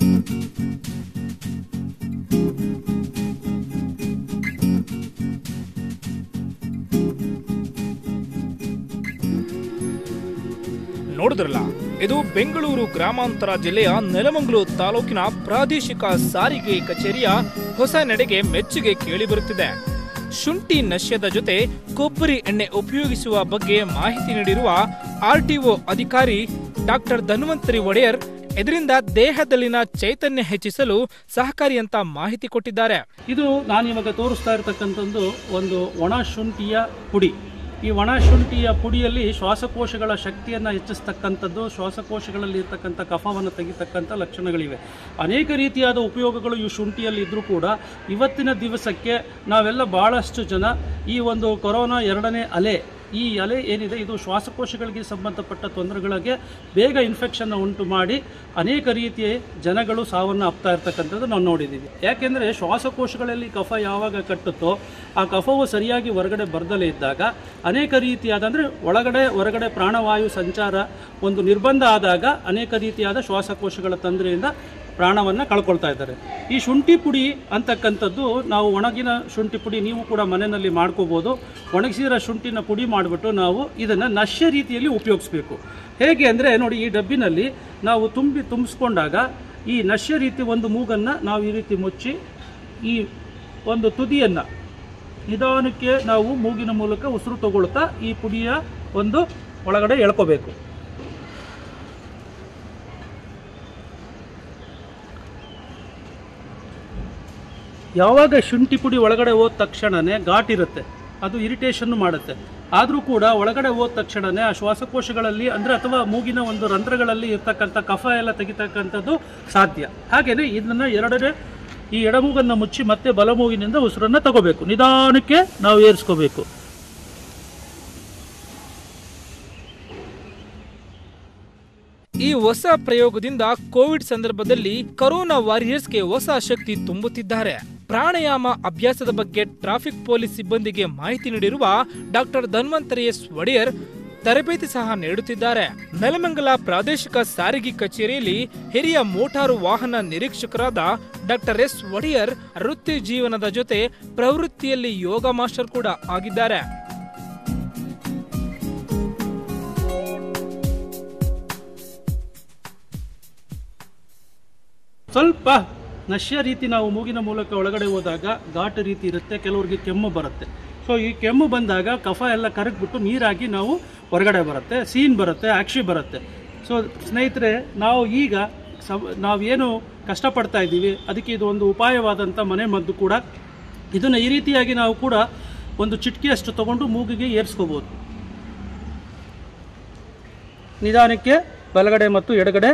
ನೋಡಿದ್ರಲ್ಲ, ಇದು ಬೆಂಗಳೂರು ಗ್ರಾಮಾಂತರ ಜಿಲ್ಲೆಯ ನೆಲಮಂಗಲ ತಾಲೂಕಿನ ಪ್ರಾದೇಶಿಕ ಸಾರಿಗೆ ಕಚೇರಿಯ ಹೊಸ ನಡೆಗೆ ಮೆಚ್ಚುಗೆ ಕೇಳಿಬರುತ್ತಿದೆ. ಶುಂಠಿ ನಶ್ಯದ ಜೊತೆ ಕೊಬ್ಬರಿ ಎಣ್ಣೆ ಉಪಯೋಗಿಸುವ ಬಗ್ಗೆ ಮಾಹಿತಿ ನೀಡಿರುವ ಆರ್ಟಿಒ ಅಧಿಕಾರಿ ಡಾಕ್ಟರ್ ಧನ್ವಂತರಿ ಒಡೆಯರ್ ಇದರಿಂದ ದೇಹದಲ್ಲಿನ ಚೈತನ್ಯ ಹೆಚ್ಚಿಸಲು ಸಹಕಾರಿ ಅಂತ ಮಾಹಿತಿ ಕೊಟ್ಟಿದ್ದಾರೆ. ಇದು ನಾನಿವಾಗ ತೋರಿಸ್ತಾ ಇರತಕ್ಕಂಥದ್ದು ಒಂದು ಒಣ ಶುಂಠಿಯ ಪುಡಿ. ಈ ಒಣ ಶುಂಠಿಯ ಪುಡಿಯಲ್ಲಿ ಶ್ವಾಸಕೋಶಗಳ ಶಕ್ತಿಯನ್ನು ಹೆಚ್ಚಿಸ್ತಕ್ಕಂಥದ್ದು, ಶ್ವಾಸಕೋಶಗಳಲ್ಲಿ ಇರ್ತಕ್ಕಂಥ ಕಫವನ್ನು ತೆಗಿತಕ್ಕಂಥ ಲಕ್ಷಣಗಳಿವೆ. ಅನೇಕ ರೀತಿಯಾದ ಉಪಯೋಗಗಳು ಈ ಶುಂಠಿಯಲ್ಲಿ ಇದ್ದರೂ ಕೂಡ ಇವತ್ತಿನ ದಿವಸಕ್ಕೆ ನಾವೆಲ್ಲ ಭಾಳಷ್ಟು ಜನ ಈ ಒಂದು ಕೊರೋನಾ ಎರಡನೇ ಅಲೆ, ಈ ಅಲೆ ಏನಿದೆ ಇದು ಶ್ವಾಸಕೋಶಗಳಿಗೆ ಸಂಬಂಧಪಟ್ಟ ತೊಂದರೆಗಳಿಗೆ ಬೇಗ ಇನ್ಫೆಕ್ಷನ್ನ ಉಂಟು ಮಾಡಿ ಅನೇಕ ರೀತಿಯ ಜನಗಳು ಸಾವನ್ನು ಅಪ್ತಾ ಇರ್ತಕ್ಕಂಥದ್ದು ನಾವು ನೋಡಿದ್ದೀವಿ. ಯಾಕೆಂದರೆ ಶ್ವಾಸಕೋಶಗಳಲ್ಲಿ ಕಫ ಯಾವಾಗ ಕಟ್ಟುತ್ತೋ ಆ ಕಫವು ಸರಿಯಾಗಿ ಹೊರಗಡೆ ಬರದಲೇ ಇದ್ದಾಗ ಅನೇಕ ರೀತಿಯಾದ ಅಂದರೆ ಒಳಗಡೆ ಹೊರಗಡೆ ಪ್ರಾಣವಾಯು ಸಂಚಾರ ಒಂದು ನಿರ್ಬಂಧ ಆದಾಗ ಅನೇಕ ರೀತಿಯಾದ ಶ್ವಾಸಕೋಶಗಳ ತೊಂದರೆಯಿಂದ ಪ್ರಾಣವನ್ನು ಕಳ್ಕೊಳ್ತಾ ಇದ್ದಾರೆ. ಈ ಶುಂಠಿ ಪುಡಿ ಅಂತಕ್ಕಂಥದ್ದು ನಾವು ಒಣಗಿನ ಶುಂಠಿ ಪುಡಿ ನೀವು ಕೂಡ ಮನೆಯಲ್ಲಿ ಮಾಡ್ಕೋಬೋದು. ಒಣಗಿಸಿರೋ ಶುಂಠಿನ ಪುಡಿ ಮಾಡಿಬಿಟ್ಟು ನಾವು ಇದನ್ನು ನಶ್ಯ ರೀತಿಯಲ್ಲಿ ಉಪಯೋಗಿಸ್ಬೇಕು. ಹೇಗೆ ಅಂದರೆ ನೋಡಿ, ಈ ಡಬ್ಬಿನಲ್ಲಿ ನಾವು ತುಂಬಿ ತುಂಬಿಸ್ಕೊಂಡಾಗ ಈ ನಶ್ಯ ರೀತಿ ಒಂದು ಮೂಗನ್ನು ನಾವು ಈ ರೀತಿ ಮುಚ್ಚಿ ಈ ಒಂದು ತುದಿಯನ್ನು ನಿಧಾನಕ್ಕೆ ನಾವು ಮೂಗಿನ ಮೂಲಕ ಉಸಿರು ತಗೊಳ್ತಾ ಈ ಪುಡಿಯ ಒಂದು ಒಳಗಡೆ ಎಳ್ಕೋಬೇಕು. ಯಾವಾಗ ಶುಂಠಿ ಪುಡಿ ಒಳಗಡೆ ಹೋದ ತಕ್ಷಣವೇ ಘಾಟ್ ಇರುತ್ತೆ, ಅದು ಇರಿಟೇಷನ್ ಮಾಡುತ್ತೆ. ಆದರೂ ಕೂಡ ಒಳಗಡೆ ಹೋದ ತಕ್ಷಣವೇ ಆ ಶ್ವಾಸಕೋಶಗಳಲ್ಲಿ ಅಂದರೆ ಅಥವಾ ಮೂಗಿನ ಒಂದು ರಂಧ್ರಗಳಲ್ಲಿ ಇರ್ತಕ್ಕಂಥ ಕಫ ಎಲ್ಲ ತೆಗಿತಕ್ಕಂಥದ್ದು ಸಾಧ್ಯ. ಹಾಗೆಯೇ ಇದನ್ನು ಎರಡನೇ ಈ ಎಡಮೂಗನ್ನು ಮುಚ್ಚಿ ಮತ್ತೆ ಬಲಮೂಗಿನಿಂದ ಉಸಿರನ್ನು ತಗೋಬೇಕು. ನಿಧಾನಕ್ಕೆ ನಾವು ಏರಿಸ್ಕೋಬೇಕು. ಈ ಹೊಸ ಪ್ರಯೋಗದಿಂದ ಕೋವಿಡ್ ಸಂದರ್ಭದಲ್ಲಿ ಕೊರೋನಾ ವಾರಿಯರ್ಸ್ಗೆ ಹೊಸ ಶಕ್ತಿ ತುಂಬುತ್ತಿದ್ದಾರೆ. ಪ್ರಾಣಾಯಾಮ ಅಭ್ಯಾಸದ ಬಗ್ಗೆ ಟ್ರಾಫಿಕ್ ಪೊಲೀಸ್ ಸಿಬ್ಬಂದಿಗೆ ಮಾಹಿತಿ ನೀಡಿರುವ ಡಾಕ್ಟರ್ ಧನ್ವಂತರಿ ಎಸ್ ಒಡೆಯರ್ ತರಬೇತಿ ಸಹ ನೀಡುತ್ತಿದ್ದಾರೆ. ನೆಲಮಂಗಲ ಪ್ರಾದೇಶಿಕ ಸಾರಿಗೆ ಕಚೇರಿಯಲ್ಲಿ ಹಿರಿಯ ಮೋಟಾರು ವಾಹನ ನಿರೀಕ್ಷಕರಾದ ಡಾಕ್ಟರ್ ಎಸ್ ಒಡೆಯರ್ ವೃತ್ತಿ ಜೀವನದ ಜೊತೆ ಪ್ರವೃತ್ತಿಯಲ್ಲಿ ಯೋಗ ಮಾಸ್ಟರ್ ಕೂಡ ಆಗಿದ್ದಾರೆ. ಸ್ವಲ್ಪ ನಶ್ಯ ರೀತಿ ನಾವು ಮೂಗಿನ ಮೂಲಕ ಒಳಗಡೆ ಹೋದಾಗ ಘಾಟು ರೀತಿ ಇರುತ್ತೆ, ಕೆಲವರಿಗೆ ಕೆಮ್ಮು ಬರುತ್ತೆ. ಸೊ ಈ ಕೆಮ್ಮು ಬಂದಾಗ ಕಫ ಎಲ್ಲ ಕರಗ್ಬಿಟ್ಟು ನೀರಾಗಿ ನಾವು ಹೊರಗಡೆ ಬರುತ್ತೆ, ಸೀನ್ ಬರುತ್ತೆ, ಅಕ್ಷಿ ಬರುತ್ತೆ. ಸೊ ಸ್ನೇಹಿತರೆ, ನಾವು ಈಗ ಸಬ್ ನಾವೇನು ಕಷ್ಟಪಡ್ತಾ ಇದ್ದೀವಿ ಅದಕ್ಕೆ ಇದು ಒಂದು ಉಪಾಯವಾದಂಥ ಮನೆ ಮದ್ದು ಕೂಡ. ಇದನ್ನು ಈ ರೀತಿಯಾಗಿ ನಾವು ಕೂಡ ಒಂದು ಚಿಟಿಕೆಯಷ್ಟು ತಗೊಂಡು ಮೂಗಿಗೆ ಏರಿಸ್ಕೋಬೋದು. ನಿಧಾನಕ್ಕೆ ಬಲಗಡೆ ಮತ್ತು ಎಡಗಡೆ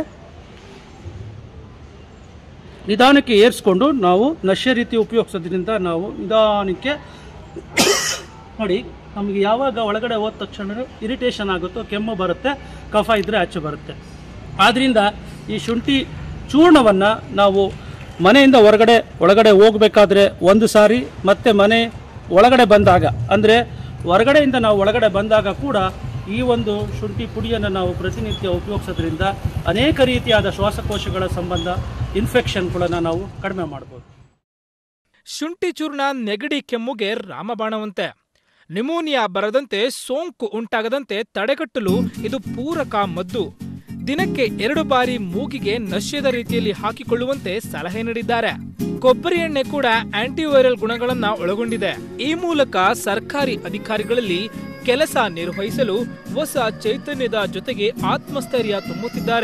ನಿಧಾನಕ್ಕೆ ಏರಿಸ್ಕೊಂಡು ನಾವು ನಶ್ಯ ರೀತಿ ಉಪಯೋಗಿಸೋದ್ರಿಂದ ನಾವು ನಿಧಾನಕ್ಕೆ ನೋಡಿ, ನಮಗೆ ಯಾವಾಗ ಒಳಗಡೆ ಹೋದ ತಕ್ಷಣ ಇರಿಟೇಷನ್ ಆಗುತ್ತೋ, ಕೆಮ್ಮು ಬರುತ್ತೆ, ಕಫ ಇದ್ದರೆ ಆಚೆ ಬರುತ್ತೆ. ಆದ್ದರಿಂದ ಈ ಶುಂಠಿ ಚೂರ್ಣವನ್ನು ನಾವು ಮನೆಯಿಂದ ಹೊರಗಡೆ ಒಳಗಡೆ ಹೋಗಬೇಕಾದ್ರೆ ಒಂದು ಸಾರಿ, ಮತ್ತು ಮನೆ ಒಳಗಡೆ ಬಂದಾಗ ಅಂದರೆ ಹೊರಗಡೆಯಿಂದ ನಾವು ಒಳಗಡೆ ಬಂದಾಗ ಕೂಡ ಈ ಒಂದು ಶುಂಠಿ ಪುಡಿಯನ್ನು ನಾವು ಪ್ರತಿನಿತ್ಯ ಉಪಯೋಗಿಸೋದ್ರಿಂದ ಅನೇಕ ರೀತಿಯಾದ ಶ್ವಾಸಕೋಶಗಳ ಸಂಬಂಧ ಇನ್ಫೆಕ್ಷನ್ಗಳನ್ನು ನಾವು ಕಡಿಮೆ ಮಾಡ್ಬೋದು. ಶುಂಠಿ ಚೂರ್ಣ ನೆಗಡಿ ಕೆಮ್ಮುಗೆ ರಾಮಬಾಣವಂತೆ. ನ್ಯುಮೋನಿಯಾ ಬರದಂತೆ, ಸೋಂಕು ಉಂಟಾಗದಂತೆ ತಡೆಗಟ್ಟಲು ಇದು ಪೂರಕ ಮದ್ದು. ದಿನಕ್ಕೆ ಎರಡು ಬಾರಿ ಮೂಗಿಗೆ ನಶ್ಯದ ರೀತಿಯಲ್ಲಿ ಹಾಕಿಕೊಳ್ಳುವಂತೆ ಸಲಹೆ ನೀಡಿದ್ದಾರೆ. ಕೊಬ್ಬರಿ ಎಣ್ಣೆ ಕೂಡ ಆಂಟಿವೈರಲ್ ಗುಣಗಳನ್ನ ಒಳಗೊಂಡಿದೆ. ಈ ಮೂಲಕ ಸರ್ಕಾರಿ ಅಧಿಕಾರಿಗಳಲ್ಲಿ ಕೆಲಸ ನಿರ್ವಹಿಸಲು ಹೊಸ ಚೈತನ್ಯದ ಜೊತೆಗೆ ಆತ್ಮಸ್ಥೈರ್ಯ ತುಂಬುತ್ತಿದ್ದಾರೆ.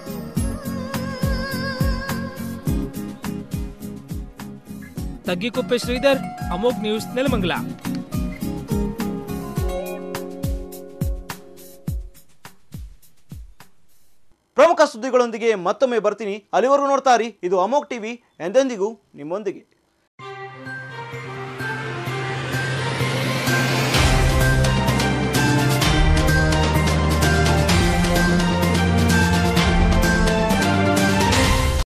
ತಗ್ಗಿಕೊಪ್ಪೆ ಶ್ರೀಧರ್, ಅಮೋಘ್ ನ್ಯೂಸ್, ನೆಲಮಂಗಲ. ಪ್ರಮುಖ ಸುದ್ದಿಗಳೊಂದಿಗೆ ಮತ್ತೊಮ್ಮೆ ಬರ್ತೀನಿ. ಅಲ್ಲಿವರೆಗೂ ನೋಡ್ತಾ ಇರಿ ಇದು ಅಮೋಘ್ ಟಿವಿ, ಎಂದೆಂದಿಗೂ ನಿಮ್ಮೊಂದಿಗೆ.